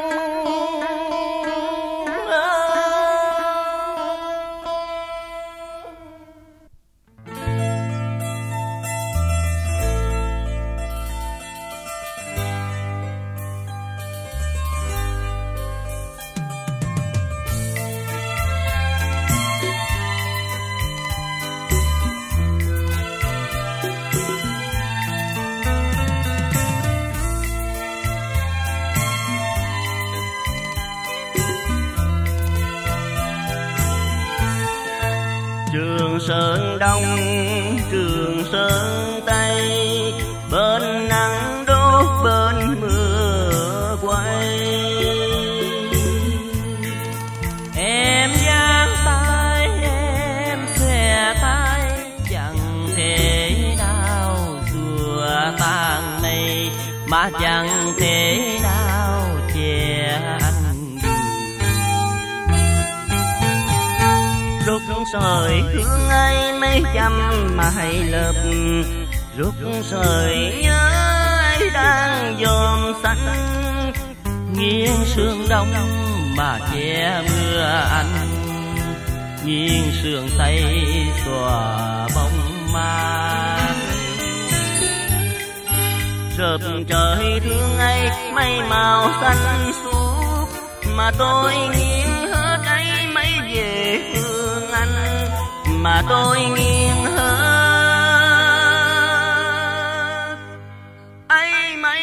Trường Sơn Đông, Trường Sơn Tây, bên nắng đốt bên mưa quay. Em giang tay em xòe tay, chẳng thể nào xua tan mây, mà chẳng thể nào che anh. Rút sợi thương ấy mấy trăm mài lợp, rút sợi nhớ ấy đang dòm xanh. Nghiêng sương đông mà che mưa anh, nghiêng sương tây xòa bóng ma. rợp trời thương ấy mây màu xanh suốt, mà tôi nghiêng hết ấy mấy về phương Anh, mà tôi nghiêng hết ấy mấy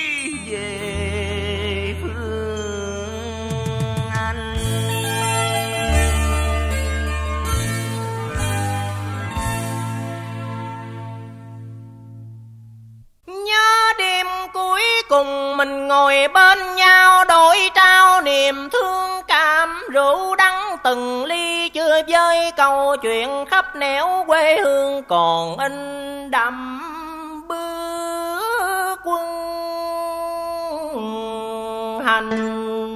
về phương Anh. Nhớ đêm cuối cùng mình ngồi bên nhau, đổi trao niềm thương cảm, rượu đắng từng ly chưa vơi câu chuyện khắp nẻo quê hương còn in đậm bước quân hành.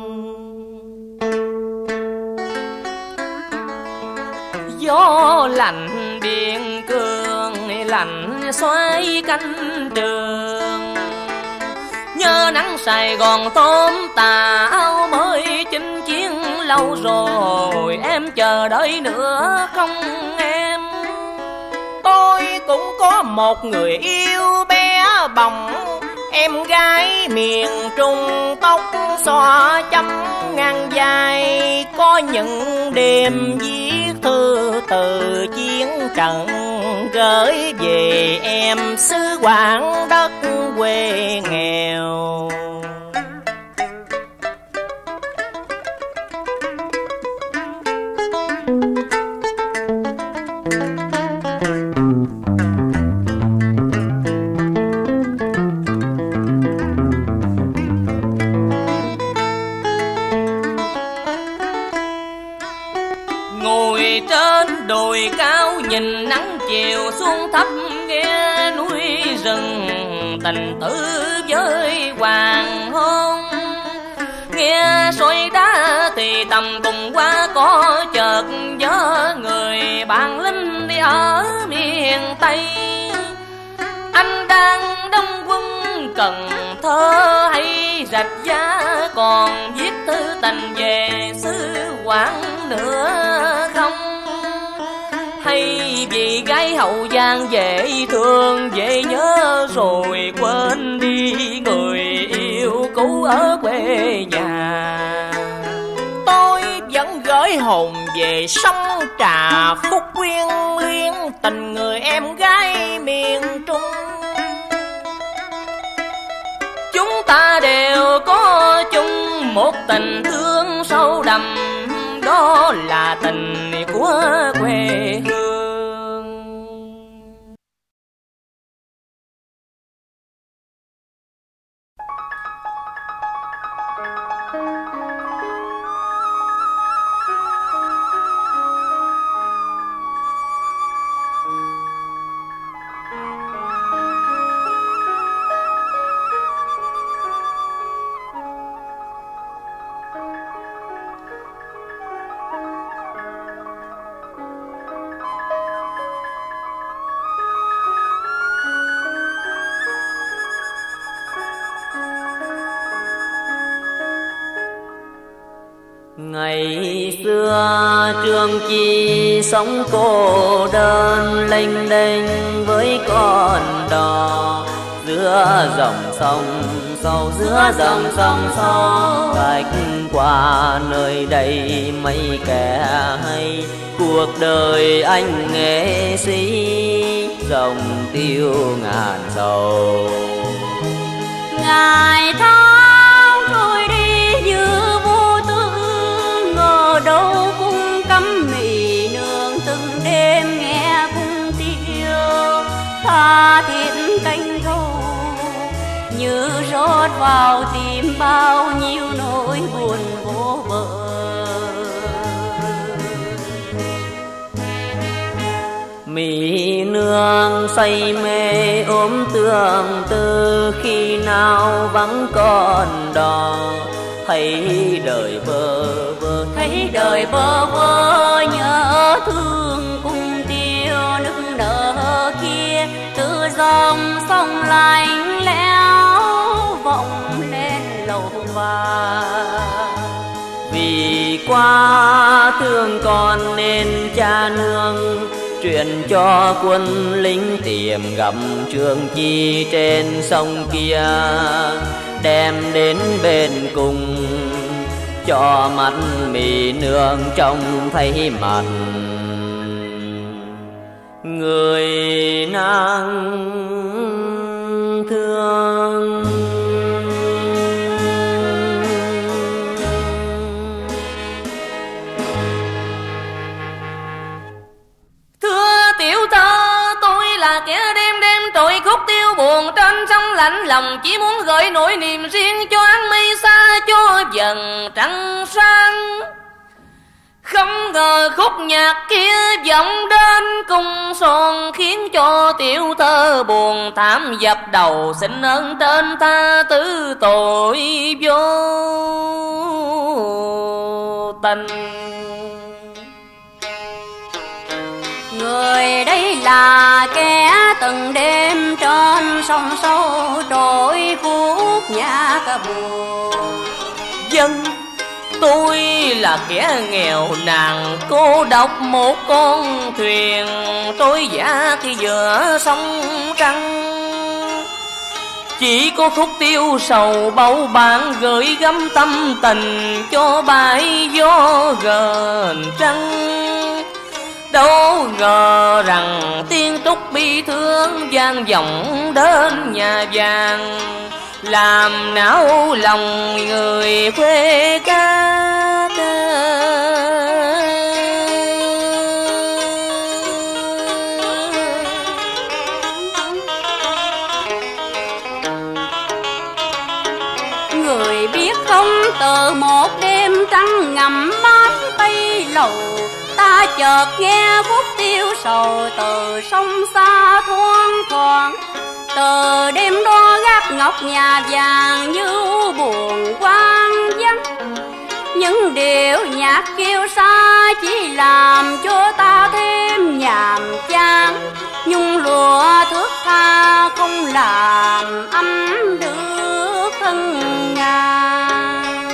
Gió lạnh biên cương lạnh xoáy cánh trường, nhớ nắng Sài Gòn tôm tà áo mới chinh chiến lâu rồi, em chờ đợi nữa không em? Tôi cũng có một người yêu bé bỏng, em gái miền Trung tóc xõa chấm ngang dài, có những đêm viết thư từ chiến trận gửi về em xứ Quảng đất quê nghèo. Ngồi trên đồi cao nhìn nắng chiều xuống thấp, nghe núi rừng tình tử với hoàng hôn, nghe sỏi đá thì tầm cùng qua có chợt nhớ người bạn lính đi ở miền Tây. Anh đang đông quân Cần Thơ hay Rạch Giá, còn viết thư tình về xứ Quảng nữa không? Hay vì gái Hậu Giang dễ thương, dễ nhớ rồi quên đi người yêu cũ ở quê nhà? Tôi vẫn gửi hồn về sông Trà Khúc quyến luyến tình người em gái miền Trung. Chúng ta đều có chung một tình thương sâu đậm, đó là tình của quê hương. Ngày xưa Trương Chi sống cô đơn lênh đênh với con đò, giữa dòng sông sâu, giữa dòng sông sâu, cách qua nơi đây mấy kẻ hay, cuộc đời anh nghệ sĩ dòng tiêu ngàn sầu. Ngày tháng trôi đi như vô tư, ngờ đâu cũng cắm mì nương từng đêm nghe cung tiêu, tha thiết cánh câu như rót vào tim bao nhiêu nỗi buồn vô bờ. Mỹ nương say mê ôm tương tư, khi nào vắng con đò thấy đời bơ vơ, thấy đời bơ vơ nhớ thương cung tiêu nức nở kia, từ dòng sông lạnh lẽo vọng lên lầu vàng. Vì quá thương con nên cha nương truyền cho quân lính tìm gặp Trương Chi trên sông kia, đem đến bên cùng cho mắt mì nương trông thấy mặt người nàng thương. Thưa tiểu thơ, tôi là kẻ đêm đêm trội khúc tiêu buồn trên sông lạnh, lòng chỉ muốn gửi nỗi niềm riêng cho ánh mây xa, cho dần trăng sáng. Không ngờ khúc nhạc kia vọng đến cùng son, khiến cho tiểu thơ buồn thảm dập đầu, xin ơn trên tha thứ tội vô tình. Người đây là kẻ từng đêm trên sông sâu trôi khúc nhạc buồn. Dân tôi là kẻ nghèo nàn cô độc một con thuyền trôi dã khi giữa sông trăng. Chỉ có khúc tiêu sầu bầu bạn gửi gắm tâm tình cho bãi gió gần trăng. Đâu ngờ rằng tiếng trúc bi thương vang vọng đến nhà vàng, làm não lòng người quê cát. Người biết không, từ một đêm trăng ngầm mát tây lầu, ta chợt nghe khúc tiêu sầu từ sông xa thoang thoảng. Từ đêm đó gác ngọc nhà vàng như buồn quang vắng, những điệu nhạc kêu xa chỉ làm cho ta thêm nhàm chán. Nhung lụa thước tha không làm ấm được thân ngàn,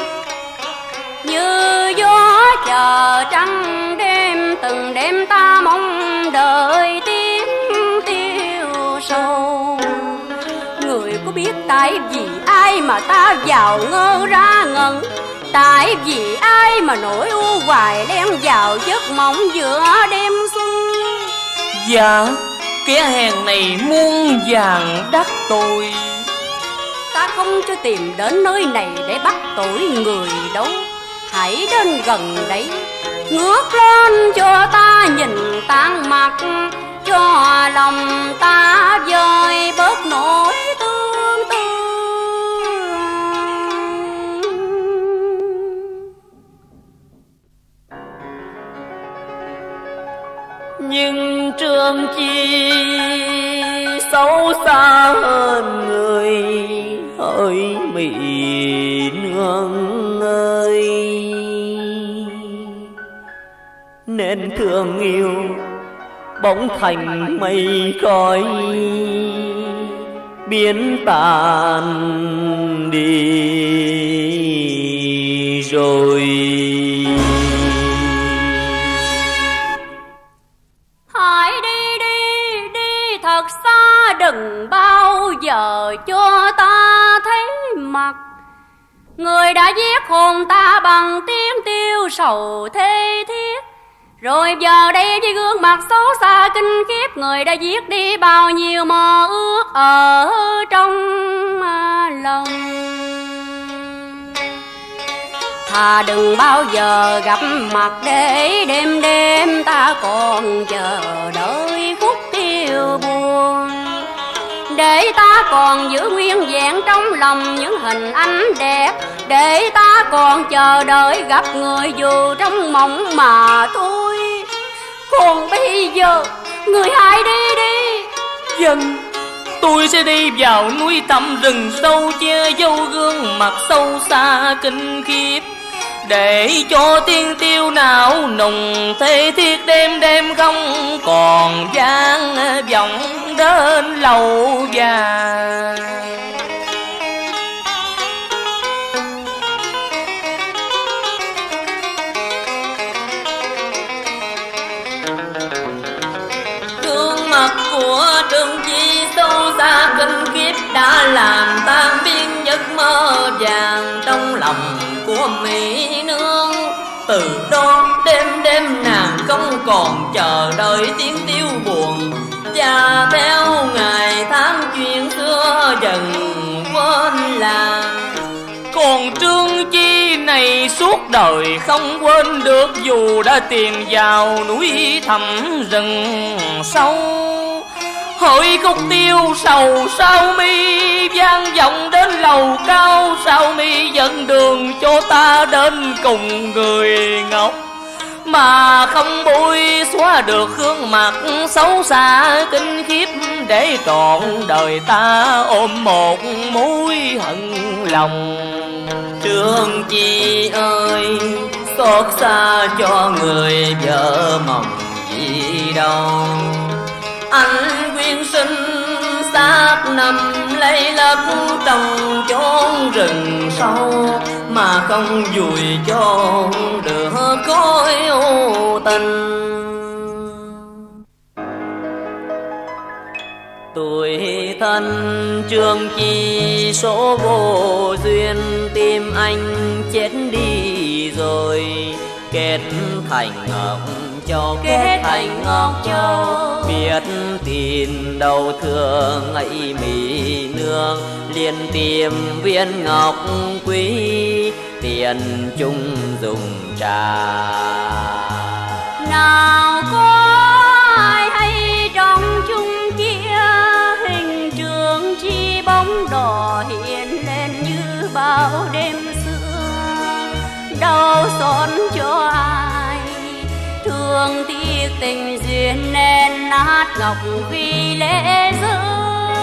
như gió chờ trăng đêm từng đêm ta mong đợi tiếng tiêu sầu. Người có biết tại vì ai mà ta vào ngơ ra ngẩn, tại vì ai mà nỗi u hoài len vào giấc mộng giữa đêm xuân. Dạ, kẻ hèn này muôn vàng đắc tội. Ta không cho tìm đến nơi này để bắt tội người đâu. Hãy đến gần đây, ngước lên cho ta nhìn tan mặt, cho lòng ta vơi bớt nỗi tương tư. Nhưng Trương Chi xấu xa hơn người, hỡi Mỹ nương ơi, nên thương yêu bỗng thành mây khói biến tàn đi rồi. Hãy đi đi đi thật xa, đừng bao giờ cho ta thấy mặt. Người đã giết hồn ta bằng tiếng tiêu sầu thê thiết, rồi giờ đây với gương mặt xấu xa kinh khiếp, người đã giết đi bao nhiêu mơ ước ở trong lòng. Thà đừng bao giờ gặp mặt để đêm đêm ta còn chờ đợi khúc tiêu buồn, để ta còn giữ nguyên vẹn trong lòng những hình ảnh đẹp, để ta còn chờ đợi gặp người dù trong mộng mà thôi. Còn bây giờ người hãy đi đi. Dân tôi sẽ đi vào núi thẳm rừng sâu, che dấu gương mặt sâu xa kinh khiếp, để cho tiếng tiêu não nùng thê thiết đêm đêm không còn vang vọng đến lầu vàng. làm tan biến giấc mơ vàng trong lòng của mỹ nương. Từ đó đêm nàng không còn chờ đợi tiếng tiêu buồn, và theo ngày tháng chuyện xưa dần quên làng. Còn Trương Chi này suốt đời không quên được, dù đã tìm vào núi thẳm rừng sâu. Hỡi khúc tiêu sầu sao mi vang vọng đến lầu cao, sao mi dẫn đường cho ta đến cùng người ngọc, mà không bôi xóa được gương mặt xấu xa kinh khiếp, để trọn đời ta ôm một mối hận lòng. Trương Chi ơi, xót xa cho người vợ mộng gì đâu. Anh quyên sinh xác nằm lây lấp trong chốn rừng sâu, mà không vùi chôn được khói ô tình. Tuổi thân Trương Chi số vô duyên, tim anh chết đi rồi, kết thành ngọc châu, kết thành ngọc châu. Biết tin đầu thương ấy mỹ nương, liền tìm viên ngọc quý, tiền chung dùng trà. Nào có ai hay trong chung chia, hình Trương Chi bóng đỏ hiện lên như bao đêm xưa. Đâu xót cho ai thương tiếc tình duyên, nên nát ngọc vì lễ rơi.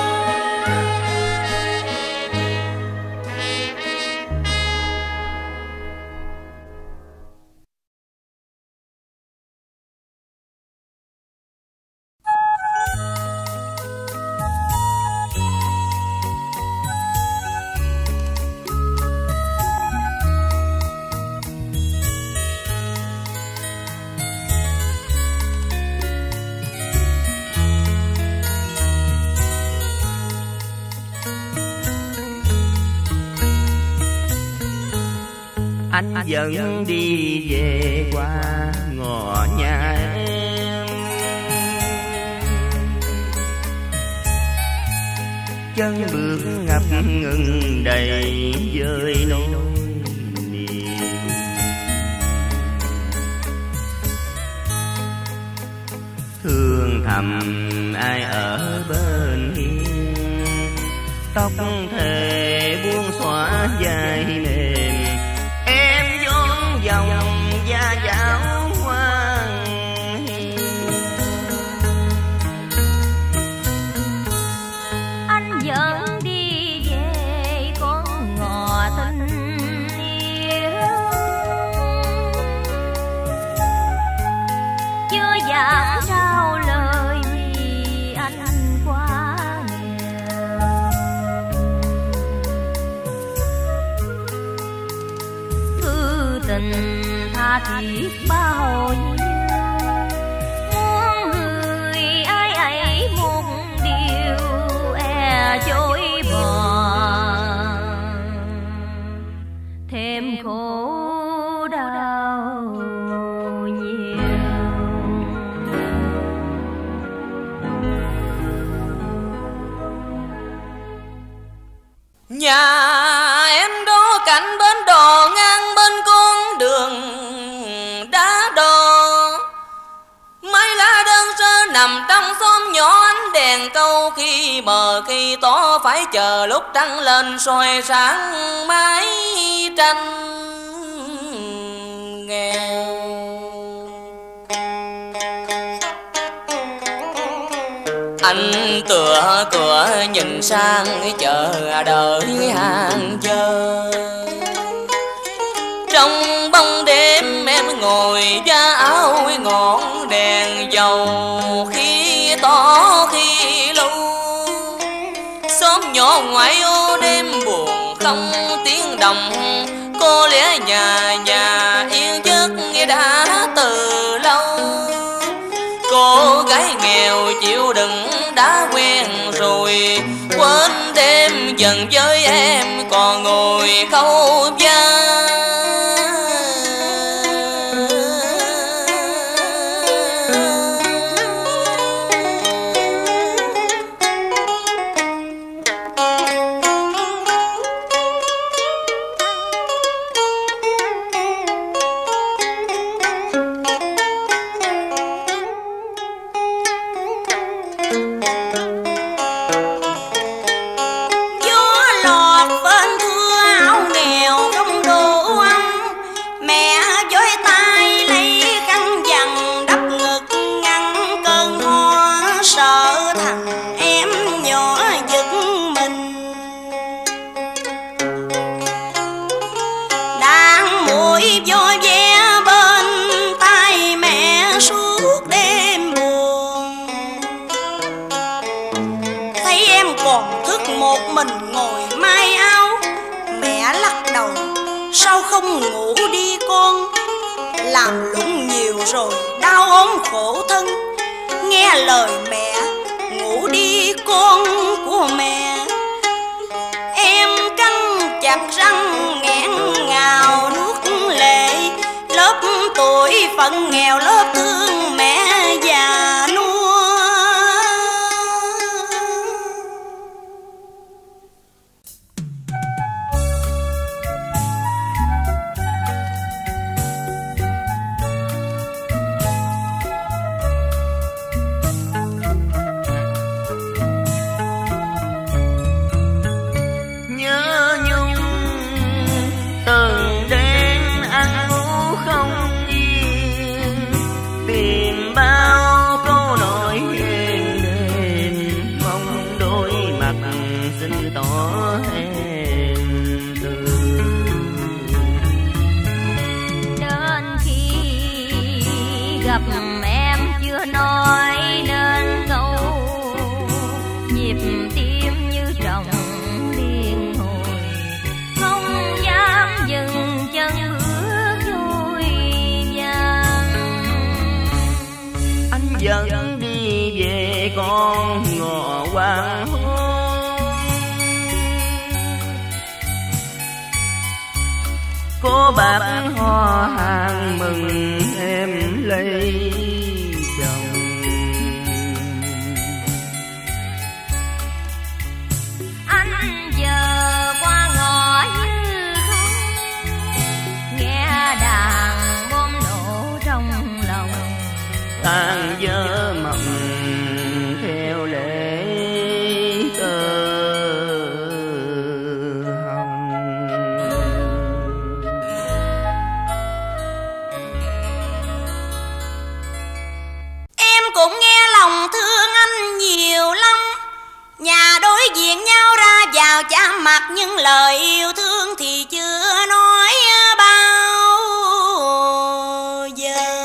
Anh vẫn đi về qua ngõ nhà em, chân bước ngập ngừng đầy với nỗi niềm. Thương thầm ai ở bên hiên, tóc thề buông xõa dài mềm, em vốn dòng da dảo hoang hiu. Anh vẫn đi về con ngõ tình yêu, chưa dám trao lời vì anh quá nghèo. Thư tình tha thiết bao nhiêu, muốn người ai ấy một điều e chối bỏ, thêm khổ đau nhiều. Nhà em đó cạnh bến đò, ngang bên con đường đá đò, mấy lá đơn sơ nằm trong xóm nhỏ, ánh đèn câu khi mờ khi tỏ, phải chờ lúc trăng lên soi sáng mái tranh nghèo. Anh tựa cửa nhìn sang chờ đợi hàng giờ, trong bóng đêm em ngồi da áo ngọn đèn dầu, khi tỏ khi lâu. Xóm nhỏ ngoại ô đêm buồn không tiếng động, có lẽ nhà nhà yên giấc đã từ lâu. Cô gái nghèo chịu đựng đã quen rồi, quên đêm giờ dần với em còn ngồi khâu vá. Không ngủ đi con, làm lụng nhiều rồi đau ốm khổ thân. Nghe lời mẹ, ngủ đi con của mẹ. Em cắn chặt răng nghẹn ngào nuốt lệ, lớp tuổi phận nghèo lớp thương mẹ già nua. Nói nên câu nhịp tim như trồng liên hồi, không dám dừng chân bước vui vàng. Anh dẫn đi về con ngõ hoàng hôn, cô bác ho hàng mừng em lấy. Tàn dơ mộng theo lễ tơ hồng. Em cũng nghe lòng thương anh nhiều lắm. Nhà đối diện nhau ra vào chạm mặt, nhưng lời yêu thương thì chưa nói bao giờ.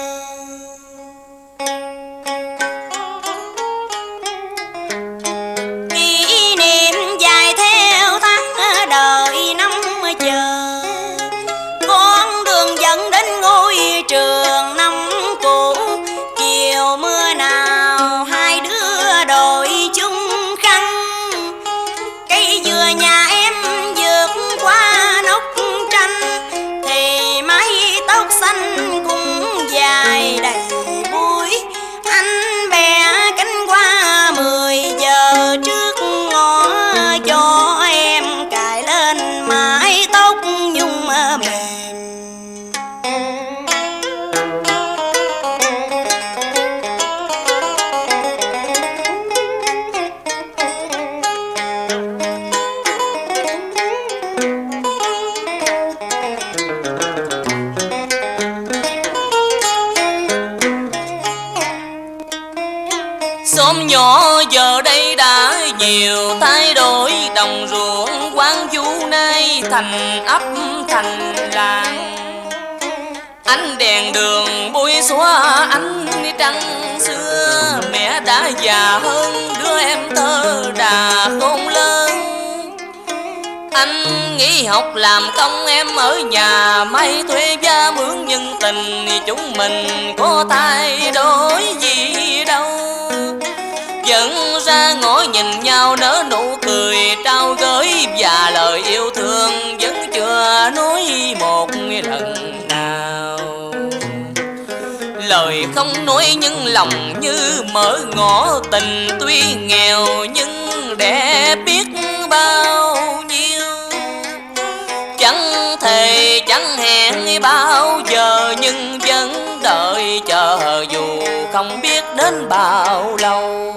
Kỷ niệm dài theo tháng đời năm chờ, con đường dẫn đến ngôi trường năm cũ. Chiều mưa nào hai đứa đội chung khăn, cây dừa nhà em vượt qua nóc tranh, thì mái tóc xanh cũng dài đầy bụi. Anh bè cánh qua 10 giờ trước ngõ, cho em cài lên mái tóc nhung mềm. Xóm nhỏ giờ đây đã nhiều thay đổi, đồng ruộng quán du nay thành ấp thành làng. Ánh đèn đường bôi xóa ánh trăng xưa, mẹ đã già hơn đứa em thơ đà khôn lớn. Anh nghỉ học làm công, em ở nhà may thuê gia mướn, nhưng tình chúng mình có thay đổi gì đâu. dẫn ra ngõ nhìn nhau nở nụ cười trao gửi, và lời yêu thương vẫn chưa nói một lần nào. Lời không nói nhưng lòng như mở ngõ, tình tuy nghèo nhưng đẹp biết bao nhiêu. Chẳng thề chẳng hẹn bao giờ nhưng vẫn đợi chờ, dù không biết đến bao lâu.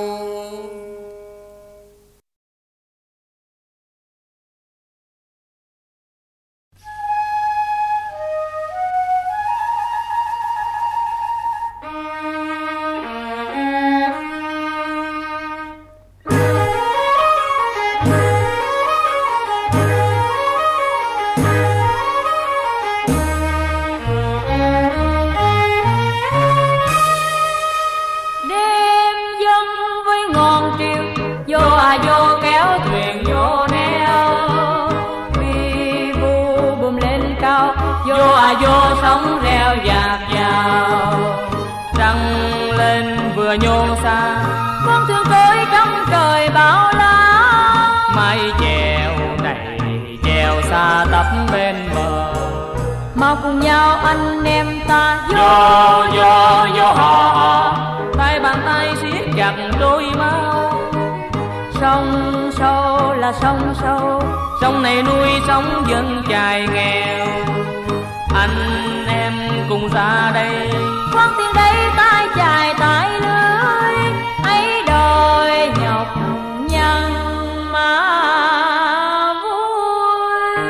Vô kéo thuyền vô neo, vi vu bùm lên cao, vô sóng reo dạt vào. Trăng lên vừa nhô xa, con thuyền trôi trong trời bão la. Mái chèo này chèo xa tấp bên bờ, mau cùng nhau anh em ta vô hò. Tay bàn tay siết chặt đôi máu. Sông sâu là sông sâu, sông này nuôi sống dân chài nghèo. Anh em cùng ra đây, khoan tiền đây tay chài tay lưới, ấy đời nhọc nhằn mà vui.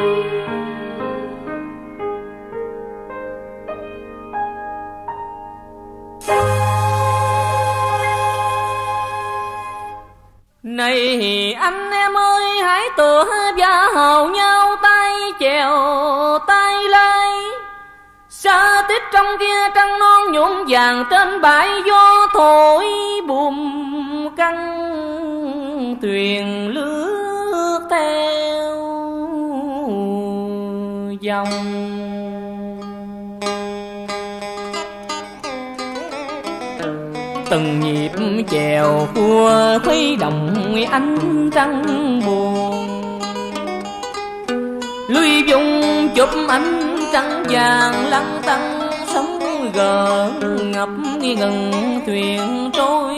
Này anh em ơi, hãy tựa vào nhau, tay chèo tay lái. Xa tít trong kia trăng non nhuộm vàng, trên bãi gió thổi buồm căng, thuyền lướt theo dòng. Từng nhịp chèo khua khuấy động ánh trăng buồn, lưới vùng chụp ánh trăng vàng lăn tăn, sóng gợn ngập ngừng thuyền trôi.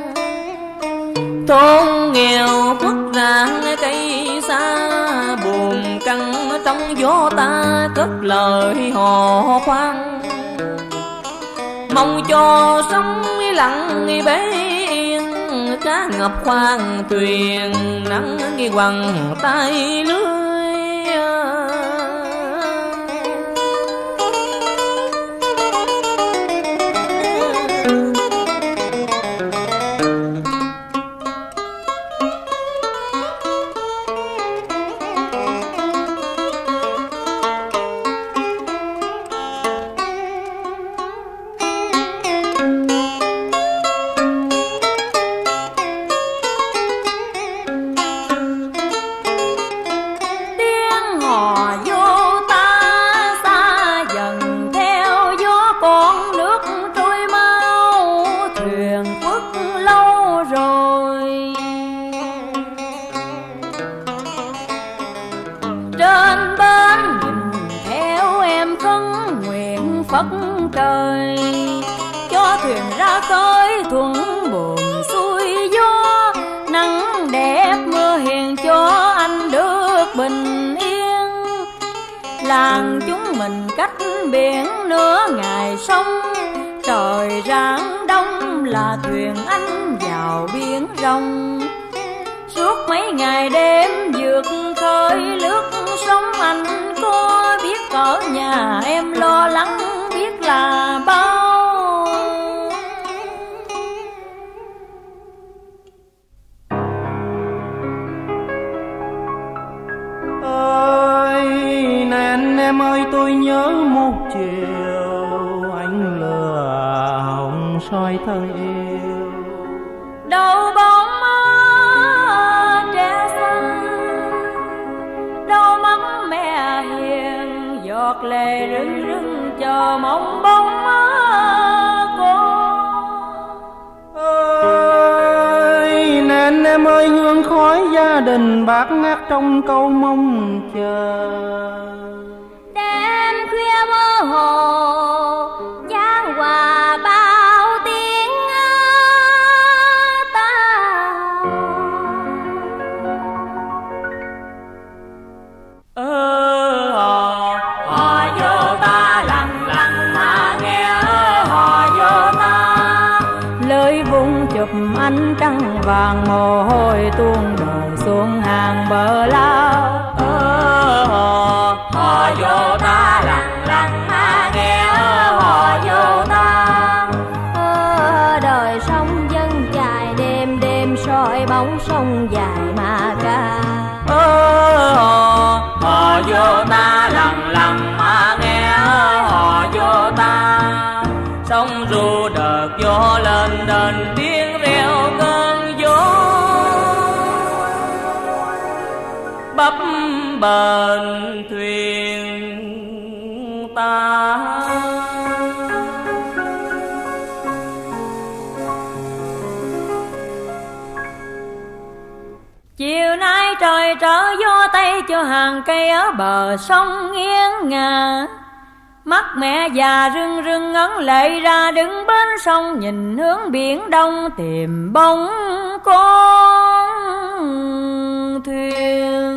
Thôn nghèo khuất rạng cây xa, buồn căng trong gió ta cất lời hò khoan. Mong cho sóng lặng bế yên, cá ngập khoang thuyền nắng quằn tay lưới. Trời cho thuyền ra khơi thuận buồm xuôi gió, nắng đẹp mưa hiền cho anh được bình yên. Làng chúng mình cách biển nửa ngày sông, trời rạng đông là thuyền anh vào biển rộng. Suốt mấy ngày đêm vượt khơi lướt sóng, anh có biết ở nhà em lo lắng biết là bao. Ơi này anh em ơi, tôi nhớ một chiều anh lừa hồng soi thân yêu. Đâu bóng trẻ xanh, đâu mắt mẹ hiền, giọt lệ rưng rưng chờ mong bóng con. Ơi gia đình bát ngát trong câu mong chờ. Đêm khuya mơ hồ giang hòa bao tiếng hò vô ta lặng lặng mà nghe hò vô ta. Lưới vung chụp ánh trăng vàng mồ hôi tuôn đổ xuống hàng bờ lao. Hò vô ta lặng lặng mà nghe hò vô ta. Đời sông dân dài đêm đêm soi bóng sông dài mà ca. Hò vô ta lặng lặng mà nghe hò vô ta. Sông ru đợt gió lên đền tiếng reo cơn gió. Bấp bềnh thuyền ta. Chiều nay trời trở gió tây cho hàng cây ở bờ sông nghiêng ngả. Mắt mẹ già rưng rưng ngấn lệ ra đứng bên sông nhìn hướng biển đông tìm bóng con thuyền.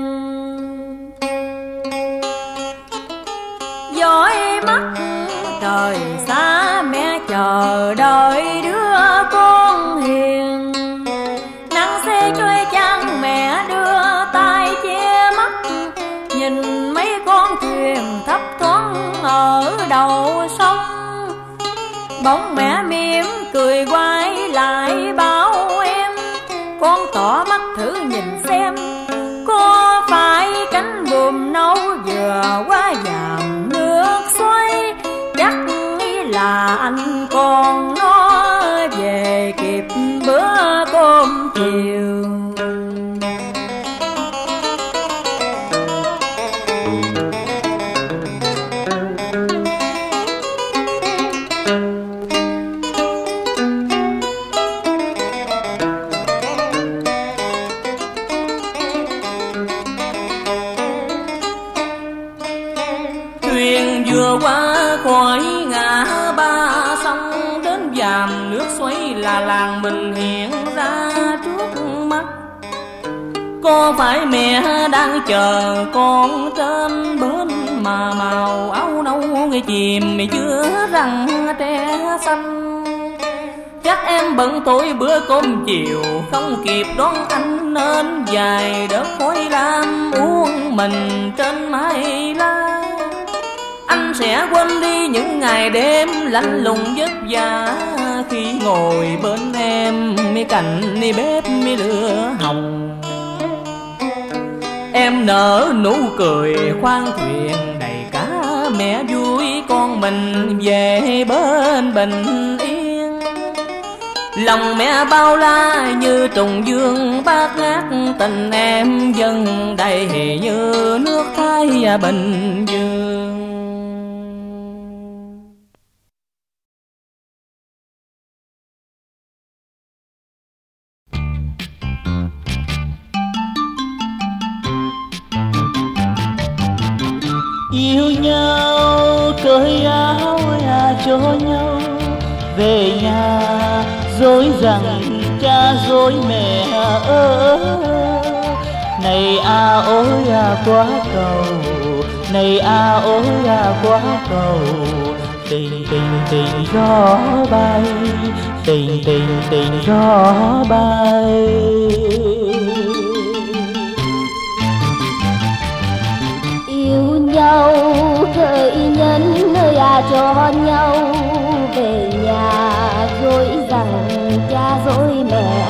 Dõi mắt trời xa mẹ chờ đợi đứa con hiền. Nắng xe trôi chang mẹ đưa tay che mắt nhìn mấy con thuyền thấp thoáng ở đầu sông. Bóng mẹ mỉm cười quay lại bảo em con tỏ mắt thử nhìn xem có phải cánh buồm nâu vừa qua dàn nước xoay. Chắc là anh con nó về kịp bữa cơm chiều. Thuyền vừa qua khỏi ngã ba sông đến dàm nước xoáy là làng mình hiện ra trước mắt. Có phải mẹ đang chờ con trên bến mà màu áo nâu người chìm chưa răng tre xanh. Chắc em bận tối bữa cơm chiều không kịp đón anh nên dài đợt khói lam uống mình trên mái lá. Anh sẽ quên đi những ngày đêm lạnh lùng vất vả khi ngồi bên em cạnh bếp lửa hồng. Em nở nụ cười khoan thuyền đầy cá mẹ vui con mình về bên bình yên. Lòng mẹ bao la như trùng dương bát ngát tình em dâng đầy như nước Thái Bình Dương. Yêu nhau cởi áo cho nhau về nhà dối rằng cha dối mẹ này ôi quá cầu, này ôi quá cầu. Tình tình tình gió bay, tình tình tình gió bay. Yêu nhau thời nhân nơi cho nhau về nhà dối rằng cha dối mẹ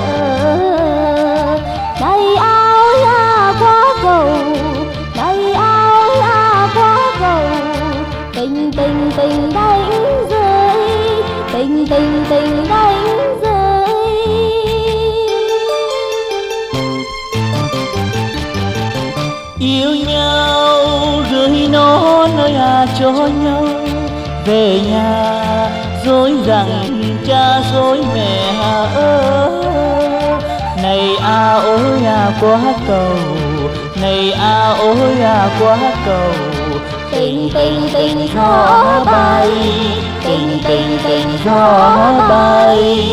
này áo quá cầu, này áo quá cầu. Tình tình tình đánh rơi, tình tình tình đánh rơi. Yêu nhau gửi nó nơi cho nhau về nhà dối rằng cha dối mẹ Này a ôi a quá cầu, này a ôi a quá cầu. Tình tình tình gió bay, tình tình tình gió bay.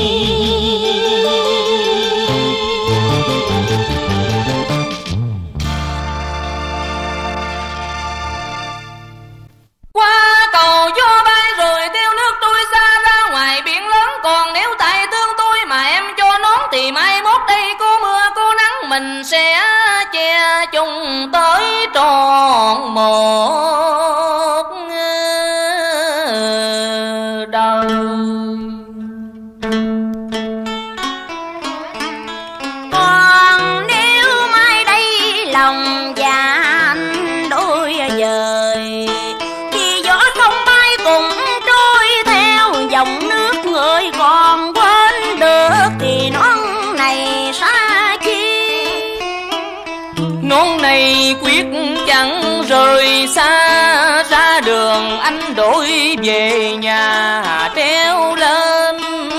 Qua cầu gió bay rồi theo nước trôi xa ra ngoài biển lớn. Còn nếu tại thương tôi mà em cho nón thì mai mốt đây có mưa có nắng mình sẽ che chung tới tròn một đời. Còn nếu mai đây lòng dạ anh đôi dời, thì gió không bay cũng trôi theo dòng nước. Người còn quên được thì nón này xa chi. Nón này quyết chẳng rời xa, ra đường anh đổi về nhà treo lên.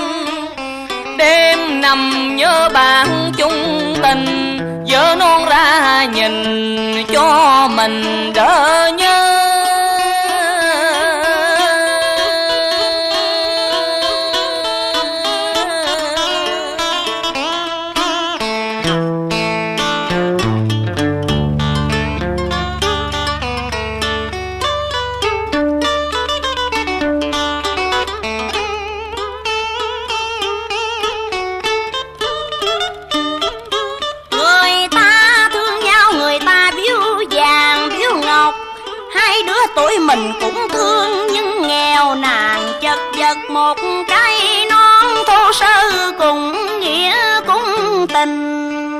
Đêm nằm nhớ bạn chung tình, vợ non ra nhìn cho mình đỡ nhớ. Tuổi mình cũng thương nhưng nghèo nàn chật vật, một cái nón thô sơ cùng nghĩa cũng tình.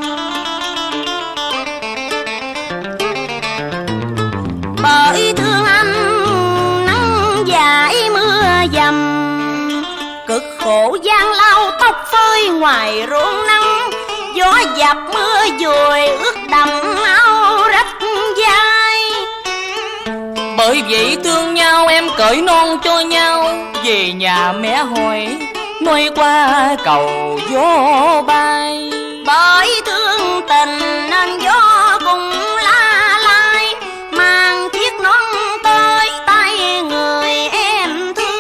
Bởi thương anh nắng dài mưa dầm, cực khổ gian lao tóc phơi ngoài ruộng nắng. Gió dập mưa dùi ướt đầm áo rách vai. Bởi vậy thương nhau em cởi non cho nhau, về nhà mẹ hỏi nói qua cầu gió bay. Bởi thương tình nên gió cùng la lai, mang chiếc nón tới tay người em thương.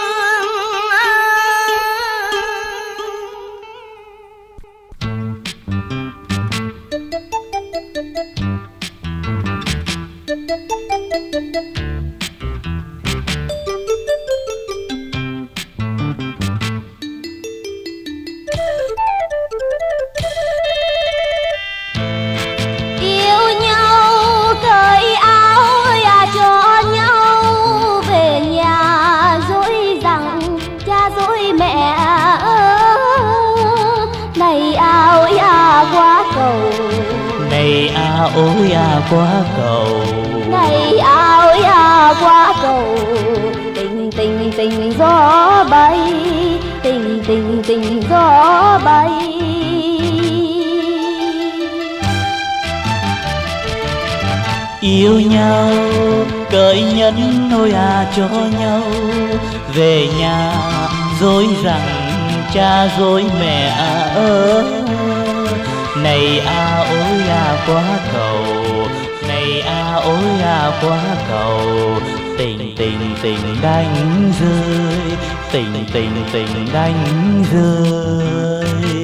Này a ôi a quá cầu, này a ôi a quá cầu. Tình tình tình gió bay, tình tình tình gió bay. Yêu nhau cởi nhẫn nôi à cho nhau, về nhà dối rằng cha dối mẹ ơi. Này a ôi a quá cầu, này a ôi a quá cầu. Tình tình tình đánh rơi, tình tình tình đánh rơi.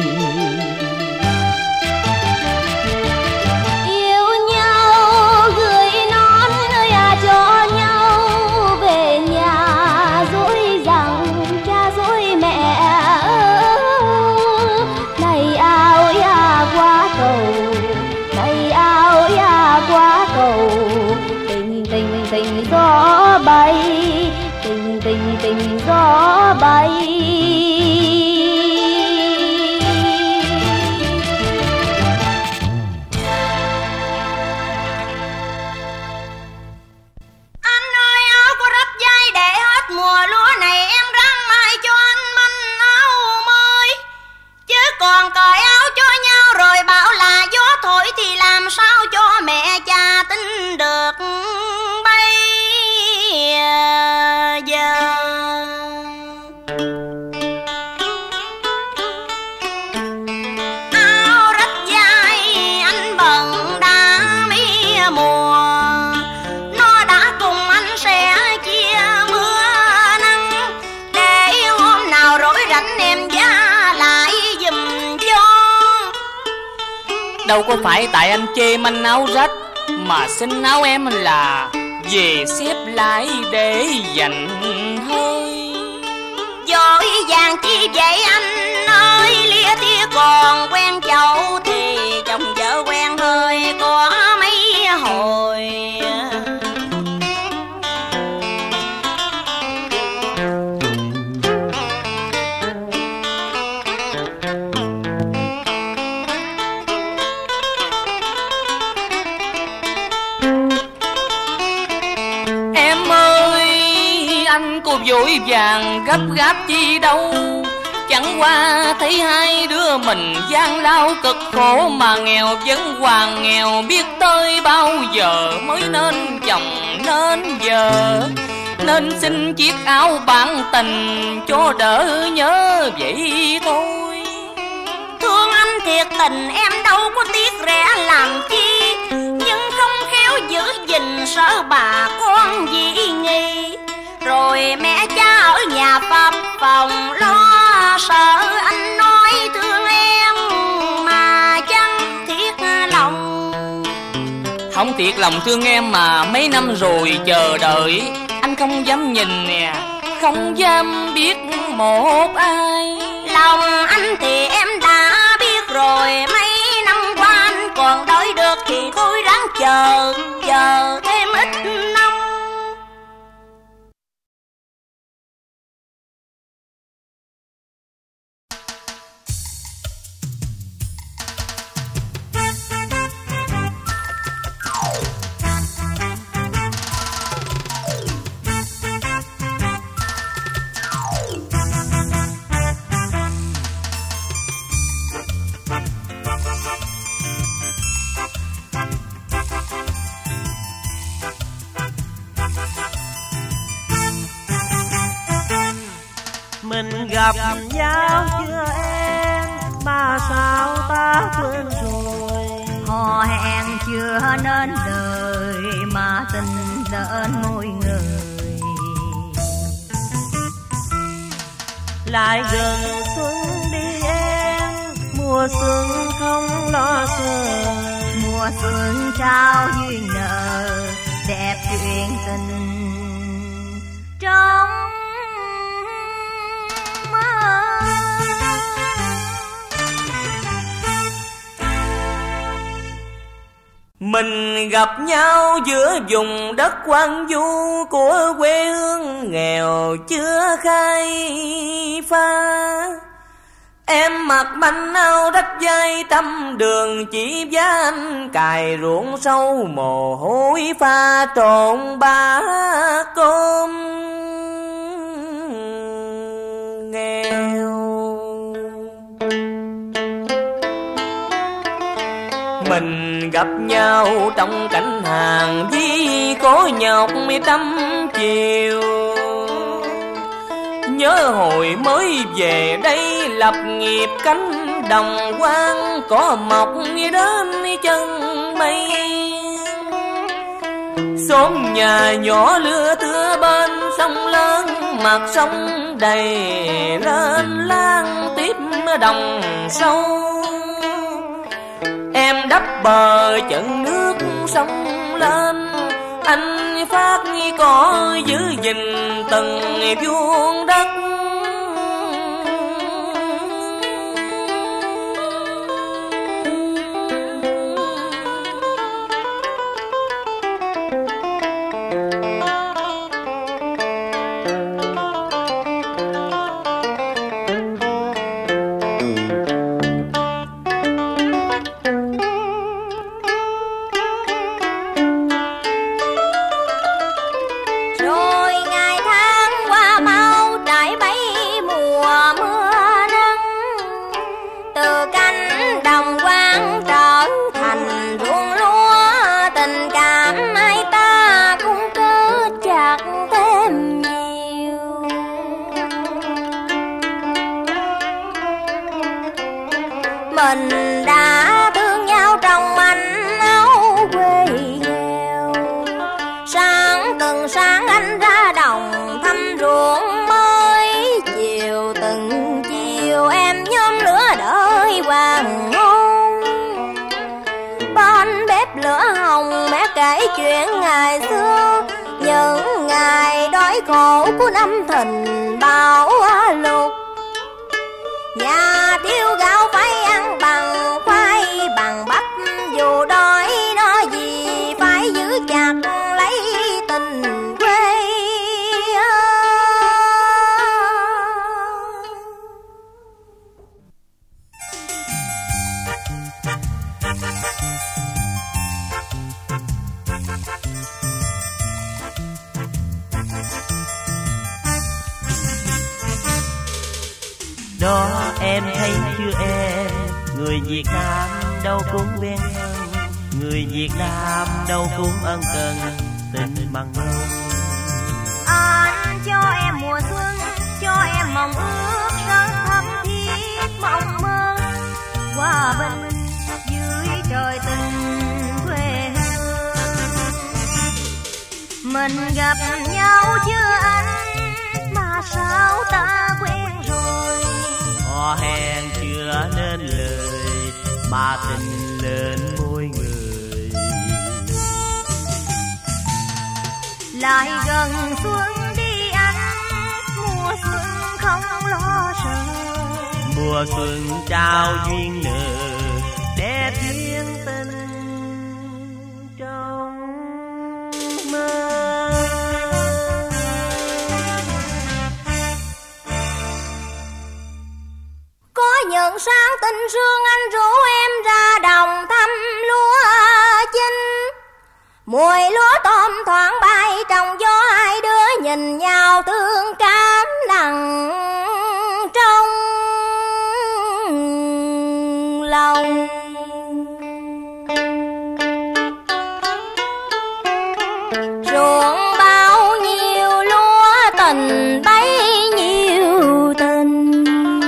Yêu nhau gửi nón nơi à cho nhau, về nhà dối rằng cha dối mẹ. Này a ôi a quá cầu, này a ôi a quá cầu. Tình tình tình gió bay, tình tình tình gió bay. Anh ơi áo có rách dây để hết mùa lúa này, em răng mai cho anh manh áo mới. Chứ còn cởi áo cho nhau rồi bảo là gió thổi thì làm sao cho mẹ cha tin được bây giờ. Đâu có phải tại anh chê manh áo rách, mà xin áo em là về xếp lại để dành hơi. Vội vàng chi vậy anh ơi, lia tia còn quen chậu thì chồng vợ quen hơi có mấy hồi. Anh cô vội vàng gấp gáp chi đâu, chẳng qua thấy hai đứa mình gian lao cực khổ, mà nghèo vẫn hoàng nghèo, biết tới bao giờ mới nên chồng nên vợ, nên xin chiếc áo bạn tình cho đỡ nhớ vậy thôi. Thương anh thiệt tình em đâu có tiếc rẻ làm chi, nhưng không khéo giữ gìn sợ bà con dị nghi. Rồi mẹ cha ở nhà phập phòng lo sợ anh nói thương em mà chẳng thiệt lòng. Không thiệt lòng thương em mà mấy năm rồi chờ đợi, anh không dám nhìn nè, không dám biết một ai. Lòng anh thì em đã biết rồi, mấy năm qua anh còn đợi được thì thôi ráng chờ thêm ít năm. Mình gặp nhau chưa em, mà sao ta quên rồi. Hò hẹn chưa nên đời, mà tình đến môi người. Lại gần xuân đi em, mùa xuân không lo sợ. Mùa xuân trao duyên nợ, đẹp chuyện tình trong Mình gặp nhau giữa vùng đất hoang vu của quê hương nghèo chưa khai phá. Em mặc manh áo rách vai trăm đường, chỉ giá anh cài ruộng sâu mồ hôi pha trộn ba cơm nghèo. Mình gặp nhau trong cảnh hàng vi có nhọc trăm chiều. Nhớ hồi mới về đây lập nghiệp cánh đồng quang, có mọc đến chân mây. Xóm nhà nhỏ lưa thưa bên sông lớn, mặt sông đầy lên lang tiếp đồng sâu. Em đắp bờ chân nước sông lên, anh phát có giữ gìn từng vuông đất. sẽ kể chuyện ngày xưa, những ngày đói khổ của năm Thìn bão lụt. Nhà thiếu gạo phải ăn bằng khoai bằng bắp, dù đói nó gì phải giữ chặt lấy tình quê. Đó em thấy chưa em, người Việt Nam đâu cũng bên thân, người Việt Nam đâu cũng ân cần tình bằng nhau. Anh cho em mùa xuân, cho em mong ước rất thắm thiết, mong mơ hòa bình dưới trời tình quê hương. Mình gặp nhau chưa anh, mà sao ta quen rồi. Hò hẹn chưa nên lời, mà tình lên môi người. Lại gần xuân đi anh, mùa xuân không lo sợ. Mùa xuân trao duyên nợ, để thiên tình trong mơ. Có những sáng tinh sương anh rủ em ra đồng thăm lúa chín. Mùi lúa tôm thoảng bay trong gió, hai đứa nhìn nhau thương cảm nặng trong lòng. Ruộng bao nhiêu lúa tình bấy nhiêu tình.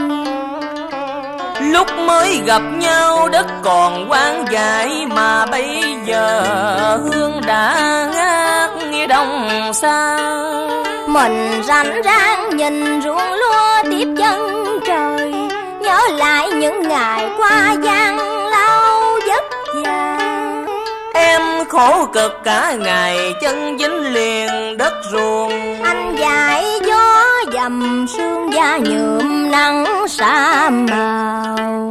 Lúc mới gặp nhau đất còn hoang dại, mà bây giờ hương đã ngát nghe đông xa. Mình rảnh rang nhìn ruộng lúa tiếp chân trời, nhớ lại những ngày qua gian lao vất vả. Em khổ cực cả ngày chân dính liền đất ruộng, anh dải gió dầm sương da nhuộm nắng sa màu.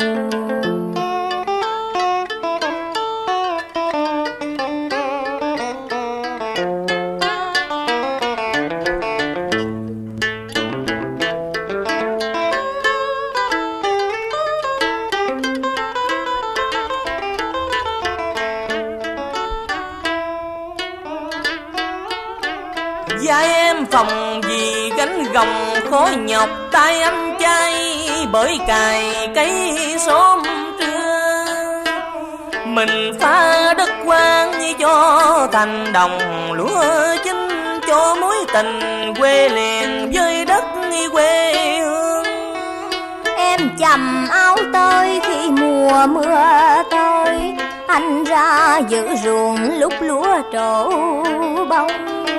vai em phòng vì gánh gồng khối nhọc, tay anh chay bởi cày cây xóm trưa. Mình pha đất quang cho thành đồng lúa chín, cho mối tình quê liền với đất quê hương. Em chầm áo tơi khi mùa mưa tới, anh ra giữ ruộng lúc lúa trổ bông.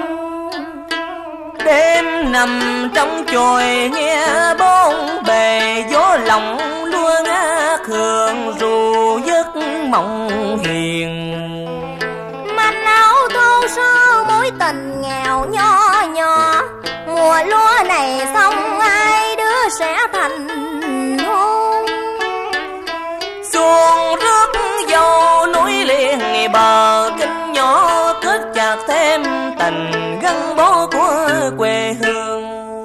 Đêm nằm trong chòi nghe bốn bề gió lòng lúa ngát hương ru giấc mộng hiền. Manh áo thô sơ mối tình nghèo nho nhỏ, mùa lúa này xong hai đứa sẽ thành hôn. Xuồng rước dâu núi liền bờ kinh nhỏ, kết chặt thêm tình gắn bó của quê hương.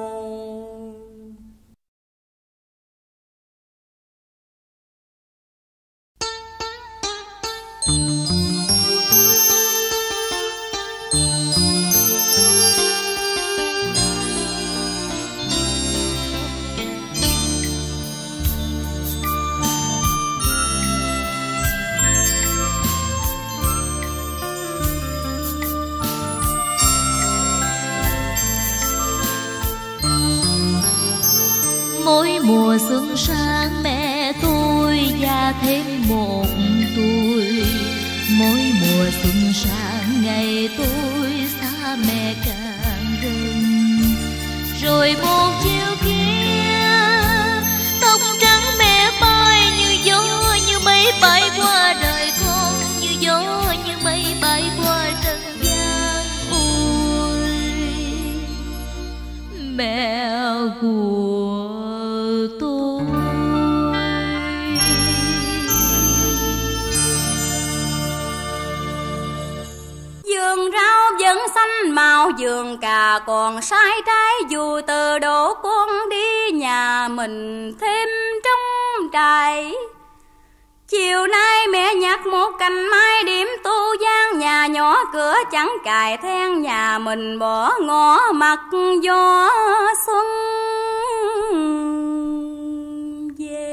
Mỗi mùa xuân sang mẹ tôi già thêm một tuổi, mỗi mùa xuân sang ngày tôi xa mẹ càng gần. Rồi một chiều kia tóc trắng mẹ bay như gió như mây bay qua đời con, như gió như mây bay qua mẹ của tôi. Vườn rau vẫn xanh màu vườn cà còn sai trái, dù từ đổ con đi nhà mình thêm trong trại. Chiều nay mẹ nhặt một cành mai điểm tu gian, nhà nhỏ cửa chẳng cài then, nhà mình bỏ ngõ mặt gió xuân về.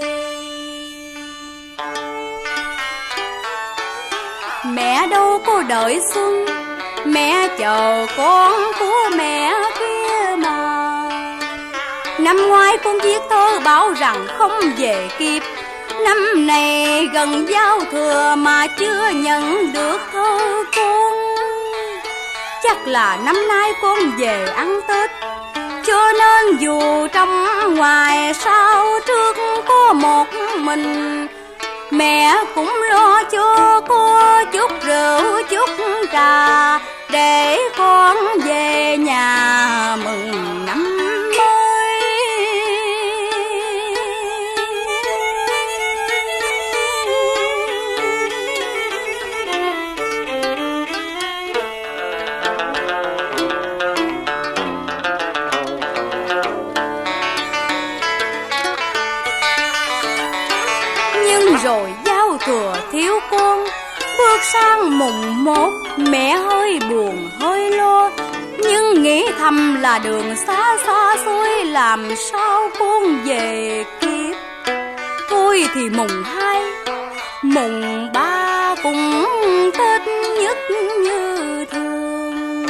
Mẹ đâu có đợi xuân, mẹ chờ con của mẹ kia mà. Năm ngoái con viết thơ bảo rằng không về kịp, năm này gần giao thừa mà chưa nhận được thơ con. Chắc là năm nay con về ăn Tết, cho nên dù trong ngoài sau trước có một mình, mẹ cũng lo cho cô chút rượu chút trà để con về nhà mừng năm mới. Nhưng rồi giao thừa thiếu con, bước sang mùng 1 mẹ hơi buồn hơi lo, nhưng nghĩ thầm là đường xa xa xôi làm sao con về kịp. Thôi thì mùng 2, mùng 3 cũng Tết nhất như thường.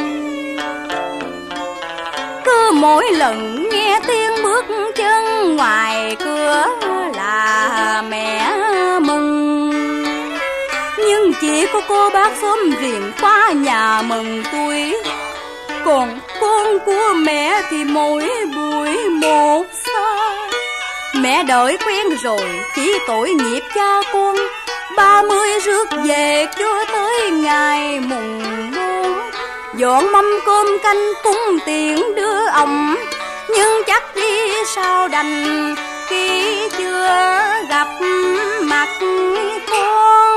Cứ mỗi lần nghe tiếng bước chân ngoài cửa là mẹ mừng, nhưng chỉ có cô bác xóm riêng qua nhà mừng tuổi. Còn con của mẹ thì mỗi buổi một xa. Mẹ đợi quen rồi chỉ tội nghiệp cha con, 30 rước về cho tới ngày mùng 4. Dọn mâm cơm canh cúng tiền đưa ông, nhưng chắc đi sao đành khi chưa gặp mặt con.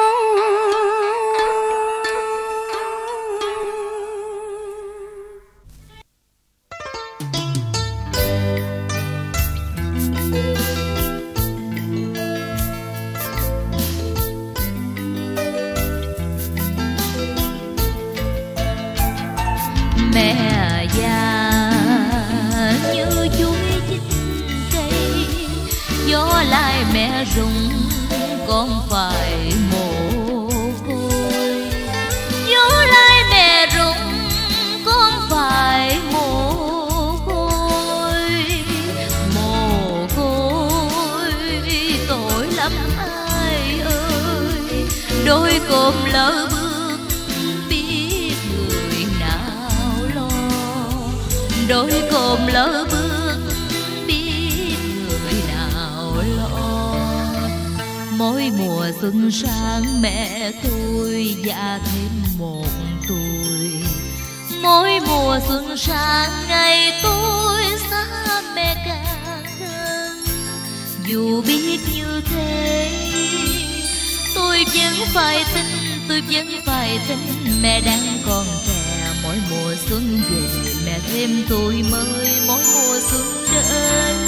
Mẹ già như chuối chích cây, gió lại mẹ rụng con phải mồ côi. Gió lại mẹ rụng con phải mồ côi. Mồ côi tội lắm ai ơi, đôi cơm lỡ bước biết người nào lo. Đôi cơm lỡ bước biết người nào lo. Mỗi mùa xuân sang mẹ tôi già thêm 1 tuổi. Mỗi mùa xuân sang ngày tôi xa mẹ càng thân. Dù biết như thế tôi vẫn phải tin, tôi vẫn phải tin mẹ đang còn trẻ. Mỗi mùa xuân về mẹ thêm tuổi mới, mỗi mùa xuân đến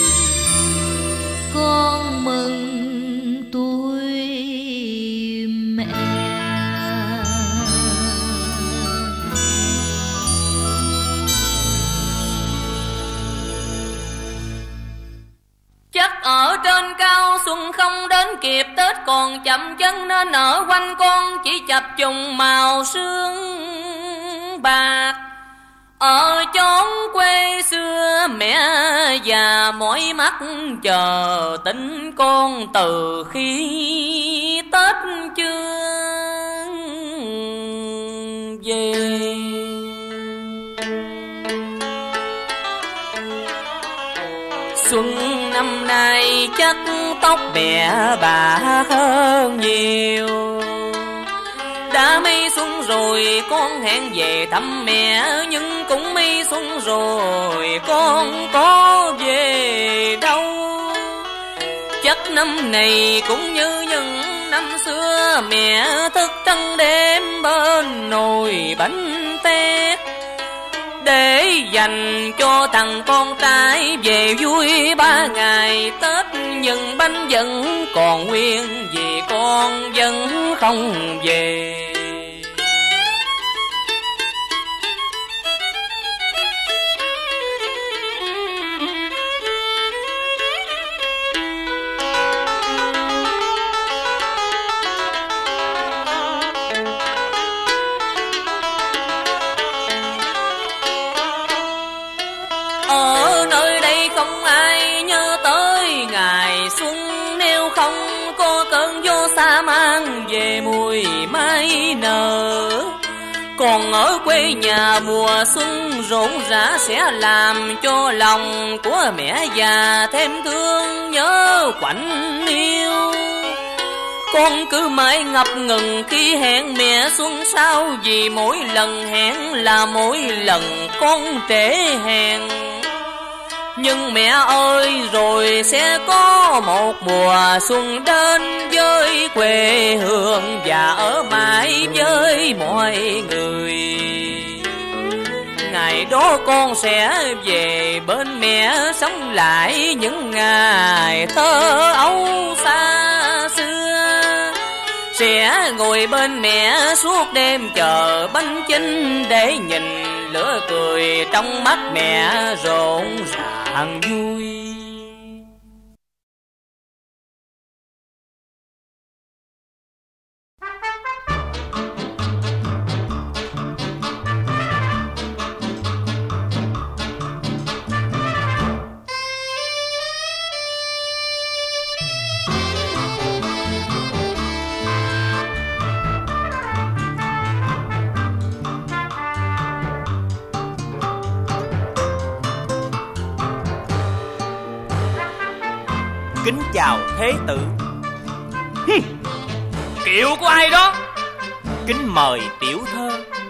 con mừng tuổi mẹ. Chắc ở trên cao xuân không đến kịp, Tết còn chậm chân nên ở quanh con chỉ chập trùng màu sương bạc. Ở chốn quê xưa mẹ già mỏi mắt chờ tin con từ khi Tết chưa về. Xuân năm nay chắc tóc mẹ bà hơn nhiều, đã mấy xuân rồi rồi con hẹn về thăm mẹ, nhưng cũng mấy xuân rồi con có về đâu. Chắc năm này cũng như những năm xưa, mẹ thức trắng đêm bên nồi bánh tét, để dành cho thằng con trai về vui 3 ngày Tết. Nhưng bánh vẫn còn nguyên vì con vẫn không về. Ở nơi đây không ai nhớ tới ngày xuân, nếu không có cơn gió xa mang về mùi mai nở. Còn ở quê nhà mùa xuân rộn rã sẽ làm cho lòng của mẹ già thêm thương nhớ quạnh yêu. Con cứ mãi ngập ngừng khi hẹn mẹ xuân sau, vì mỗi lần hẹn là mỗi lần con trễ hẹn. Nhưng mẹ ơi, rồi sẽ có một mùa xuân đến với quê hương và ở mãi với mọi người. Ngày đó con sẽ về bên mẹ, sống lại những ngày thơ ấu xa xưa. Sẽ ngồi bên mẹ suốt đêm chờ bánh chinh, để nhìn lửa cười trong mắt mẹ rộn ràng vui. Kính chào Thế Tử. Kiệu của ai đó? Kính mời tiểu thơ.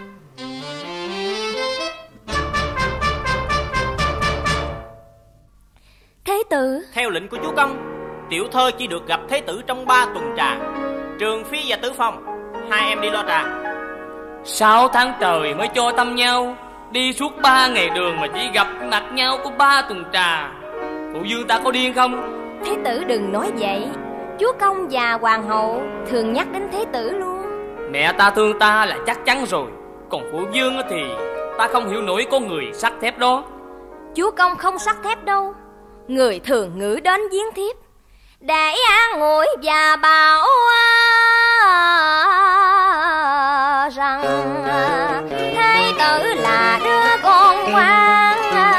Thế Tử. Theo lệnh của chúa công, tiểu thơ chỉ được gặp Thế Tử trong 3 tuần trà. Trường Phi và Tử Phong, hai em đi lo trà. 6 tháng trời mới cho tâm nhau, đi suốt 3 ngày đường mà chỉ gặp mặt nhau có 3 tuần trà. Phụ vương ta có điên không? Thế Tử đừng nói vậy. Chúa công và hoàng hậu thường nhắc đến Thế Tử luôn. Mẹ ta thương ta là chắc chắn rồi, còn phụ vương thì ta không hiểu nổi con người sắt thép đó. Chúa công không sắt thép đâu. Người thường ngữ đến giếng thiếp để an ủi và bảo rằng Thế Tử là đứa con ngoan,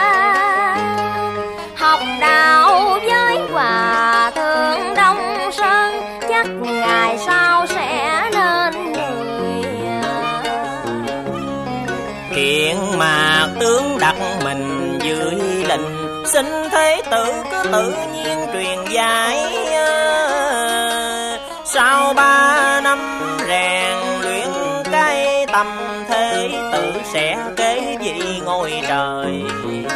học đạo với hòa thượng Đông Sơn, chắc ngày sau sẽ nên người. Kiện mà tướng đặt mình dưới lệnh, xin Thế Tử cứ tự nhiên truyền dạy. Sau 3 năm rèn luyện cái tâm, Thế Tử sẽ kế vị ngôi trời.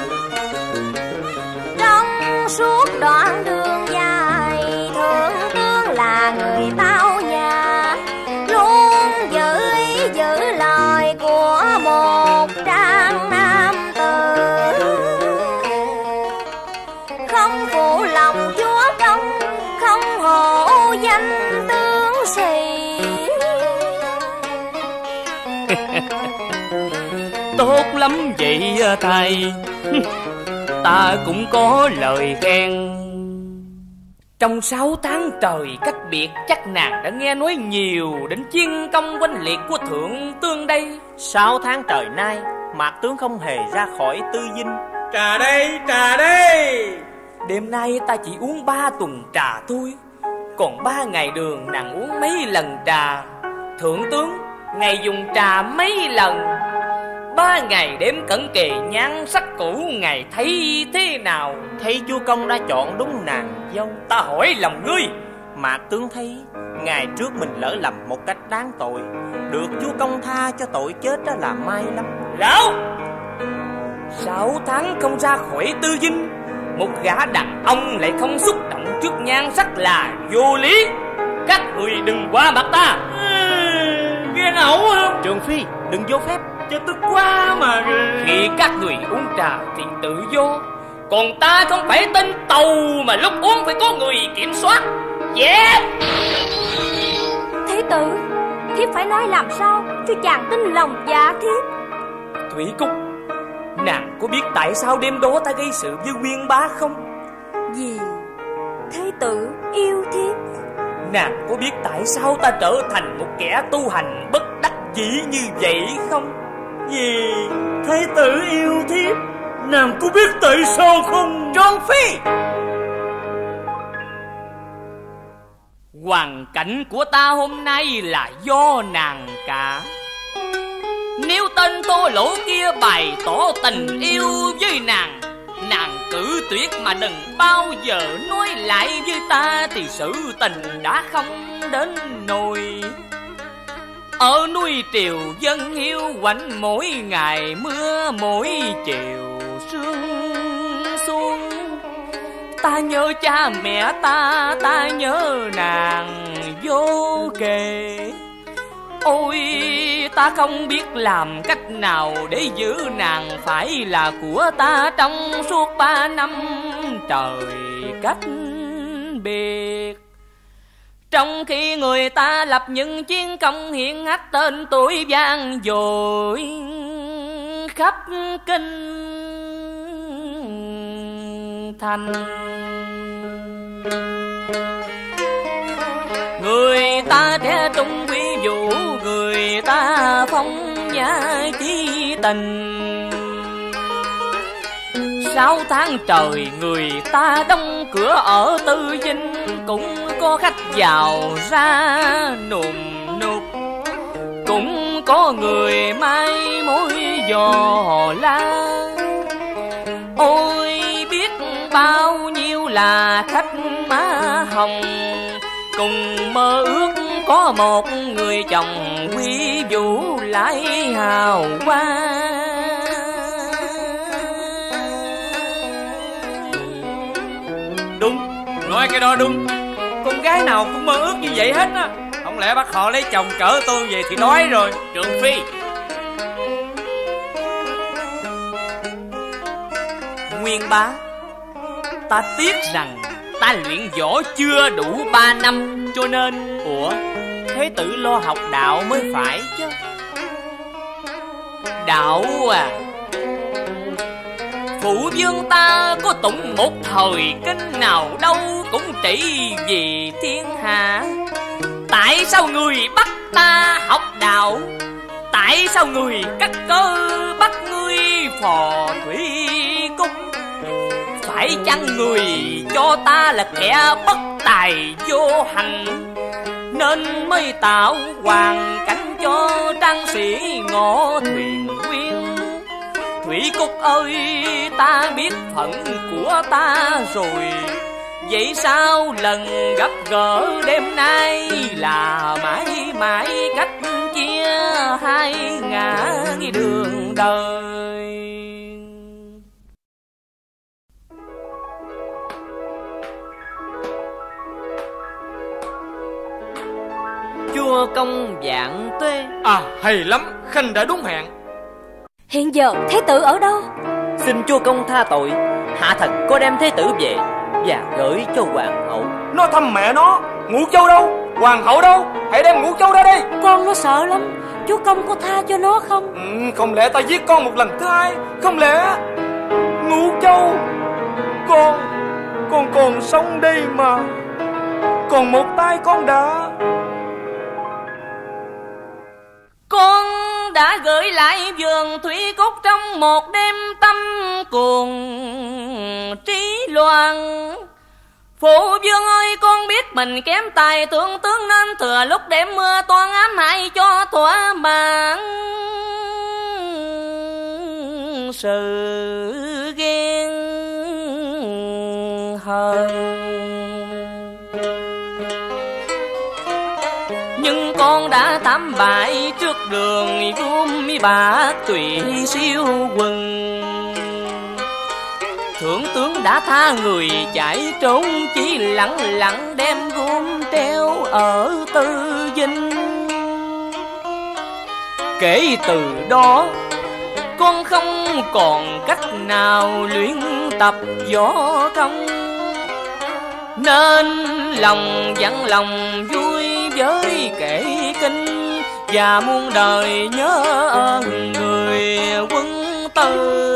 Trong suốt đoạn đường dài, thượng tướng là người tao nhã, luôn giữ ý giữ lời của một trang nam tử, không phụ lòng chúa công, không hổ danh tướng sĩ. Tốt lắm vậy thầy. Ta cũng có lời khen. Trong 6 tháng trời cách biệt, chắc nàng đã nghe nói nhiều đến chiến công oanh liệt của thượng tướng đây. 6 tháng trời nay, Mạc tướng không hề ra khỏi Tư Dinh. Trà đây, trà đây. Đêm nay ta chỉ uống 3 tuần trà thôi, còn 3 ngày đường nàng uống mấy lần trà. Thượng tướng, ngày dùng trà mấy lần? 3 ngày đêm cận kề nhan sắc cũ, ngày thấy thế nào? Thấy chúa công đã chọn đúng nàng dâu. Ta hỏi lòng ngươi. Mạc tướng thấy ngày trước mình lỡ lầm một cách đáng tội, được chúa công tha cho tội chết đó là may lắm. Lão 6 tháng không ra khỏi tư dinh, một gã đàn ông lại không xúc động trước nhan sắc là vô lý. Các người đừng qua mặt ta. Ghen ẩu không? Trường Phi đừng vô phép, cho tức quá mà. Khi các người uống trà thì tự do, còn ta không phải tên tàu mà lúc uống phải có người kiểm soát. Yeah. Thế tử, thiếp phải nói làm sao cho chàng tin lòng dạ thiếp? Thủy Cúc, nàng có biết tại sao đêm đó ta gây sự với Nguyên Bá không? Vì thế tử yêu thiếp. Nàng có biết tại sao ta trở thành một kẻ tu hành bất đắc dĩ như vậy không? Vì thế tử yêu thiếp. Nàng có biết tại sao không? Trương Phi, hoàn cảnh của ta hôm nay là do nàng cả. Nếu tên Tô Lỗ kia bày tỏ tình yêu với nàng, nàng cử tuyệt mà đừng bao giờ nói lại với ta, thì sự tình đã không đến nồi. Ở núi Triều dân hiu quạnh mỗi ngày mưa, mỗi chiều sương xuống. Ta nhớ cha mẹ ta nhớ nàng vô kề. Ôi ta không biết làm cách nào để giữ nàng phải là của ta trong suốt 3 năm trời cách biệt. Trong khi người ta lập những chiến công hiển hách, tên tuổi vang dội khắp kinh thành. Người ta trẻ trung quý vũ, người ta phong nhã chí tình. 6 tháng trời người ta đóng cửa ở tư dinh, cũng có khách vào ra nùm nụp, cũng có người mai mối dò la. Ôi biết bao nhiêu là khách má hồng, cùng mơ ước có một người chồng quý vũ lại hào quang. Đúng, nói cái đó đúng. Con gái nào cũng mơ ước như vậy hết á. Không lẽ bắt họ lấy chồng cỡ tôi về thì đói rồi. Trương Phi, Nguyên Bá, ta tiếc rằng ta luyện võ chưa đủ 3 năm, cho nên Ủa, thế tử lo học đạo mới phải chứ. Đạo à, phụ vương ta có tụng một thời kinh nào đâu cũng trị vì thiên hạ. Tại sao người bắt ta học đạo? Tại sao người cắt cơ bắt ngươi phò thủy cung? Phải chăng người cho ta là kẻ bất tài vô hành, nên mới tạo hoàn cảnh cho trang sĩ ngõ thuyền quyên? Thủy Cúc ơi, ta biết phận của ta rồi. Vậy sao lần gặp gỡ đêm nay là mãi mãi cách chia hai ngã đường đời? Chùa Công Vạn Tuế. À, hay lắm, Khanh đã đúng hẹn. Hiện giờ thế tử ở đâu? Xin chúa công tha tội, hạ thần có đem thế tử về và gửi cho hoàng hậu. Nó thăm mẹ nó. Ngũ Châu đâu? Hoàng hậu đâu? Hãy đem Ngũ Châu ra đây. Con nó sợ lắm, chúa công có tha cho nó không? Không lẽ ta giết con một lần thứ hai? Không lẽ Ngũ Châu, con còn sống đây mà. Còn một tay con đã. Con đã gửi lại vườn Thủy Cúc trong một đêm tâm cuồng trí loạn. Phụ vương ơi, con biết mình kém tài tướng tướng, nên thừa lúc đêm mưa toan ám hại cho thỏa mãn sự ghen hờn. Nhưng con con đã thảm bại trước đường gươm bạc tùy siêu quần. Thượng tướng đã tha người chạy trốn, chỉ lặng lặng đem gươm treo ở Tư Dinh. Kể từ đó con không còn cách nào luyện tập võ công, nên lòng dặn lòng vui với kể kinh, và muôn đời nhớ ơn người quân tử.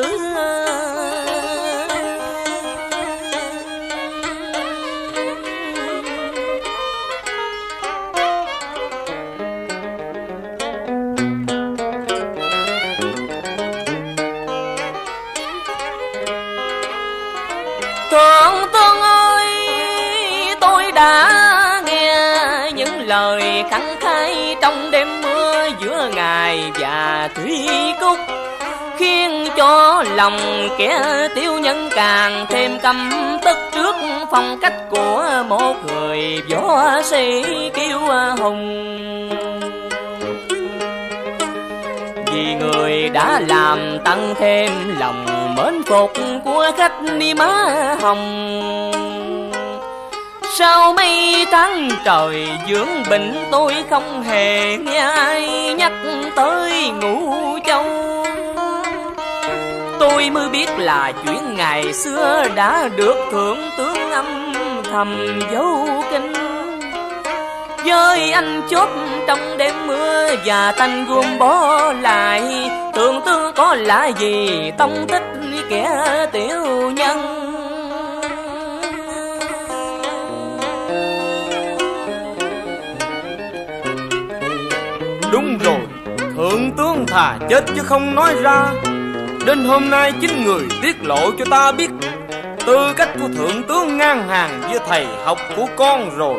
Thượng tướng ơi, tôi đã nghe những lời khẳng khái trong đêm mưa giữa ngài và Thủy Cúc, khiến cho lòng kẻ tiểu nhân càng thêm căm tức trước phong cách của một người võ sĩ kiêu hùng. Vì người đã làm tăng thêm lòng mến phục của khách đi má hồng. Sau mấy tháng trời dưỡng bệnh, tôi không hề nghe ai nhắc tới Ngũ Châu. Tôi mới biết là chuyện ngày xưa đã được thượng tướng âm thầm giấu kinh. Với anh chốt trong đêm mưa và thanh gươm bỏ lại, thượng tướng có lạ gì tông tích kẻ tiểu nhân. Đúng rồi, thượng tướng thà chết chứ không nói ra. Đến hôm nay chính người tiết lộ cho ta biết tư cách của thượng tướng ngang hàng với thầy học của con rồi.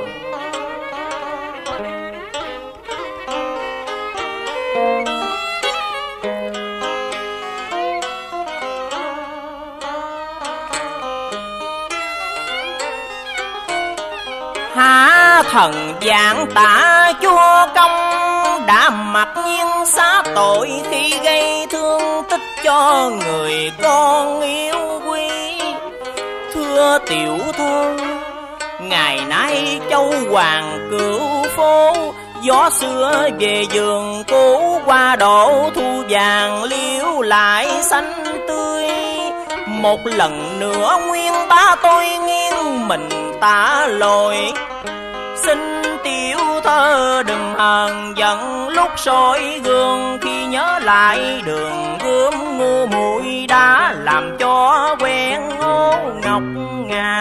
Hạ thần dạng tạ chúa công, đã mặc nhiên xá tội khi gây thương tích cho người con yêu quý. Thưa tiểu thơ, ngày nay châu hoàng cửu phố, gió xưa về giường cũ, qua độ thu vàng liễu lại xanh tươi. Một lần nữa nguyên bá tôi nghiêng mình tạ lỗi, xin tiểu thơ đừng hờn giận lúc soi gương, khi nhớ lại đường gươm ngu muội đã làm cho quen Ngô Ngọc Ngà.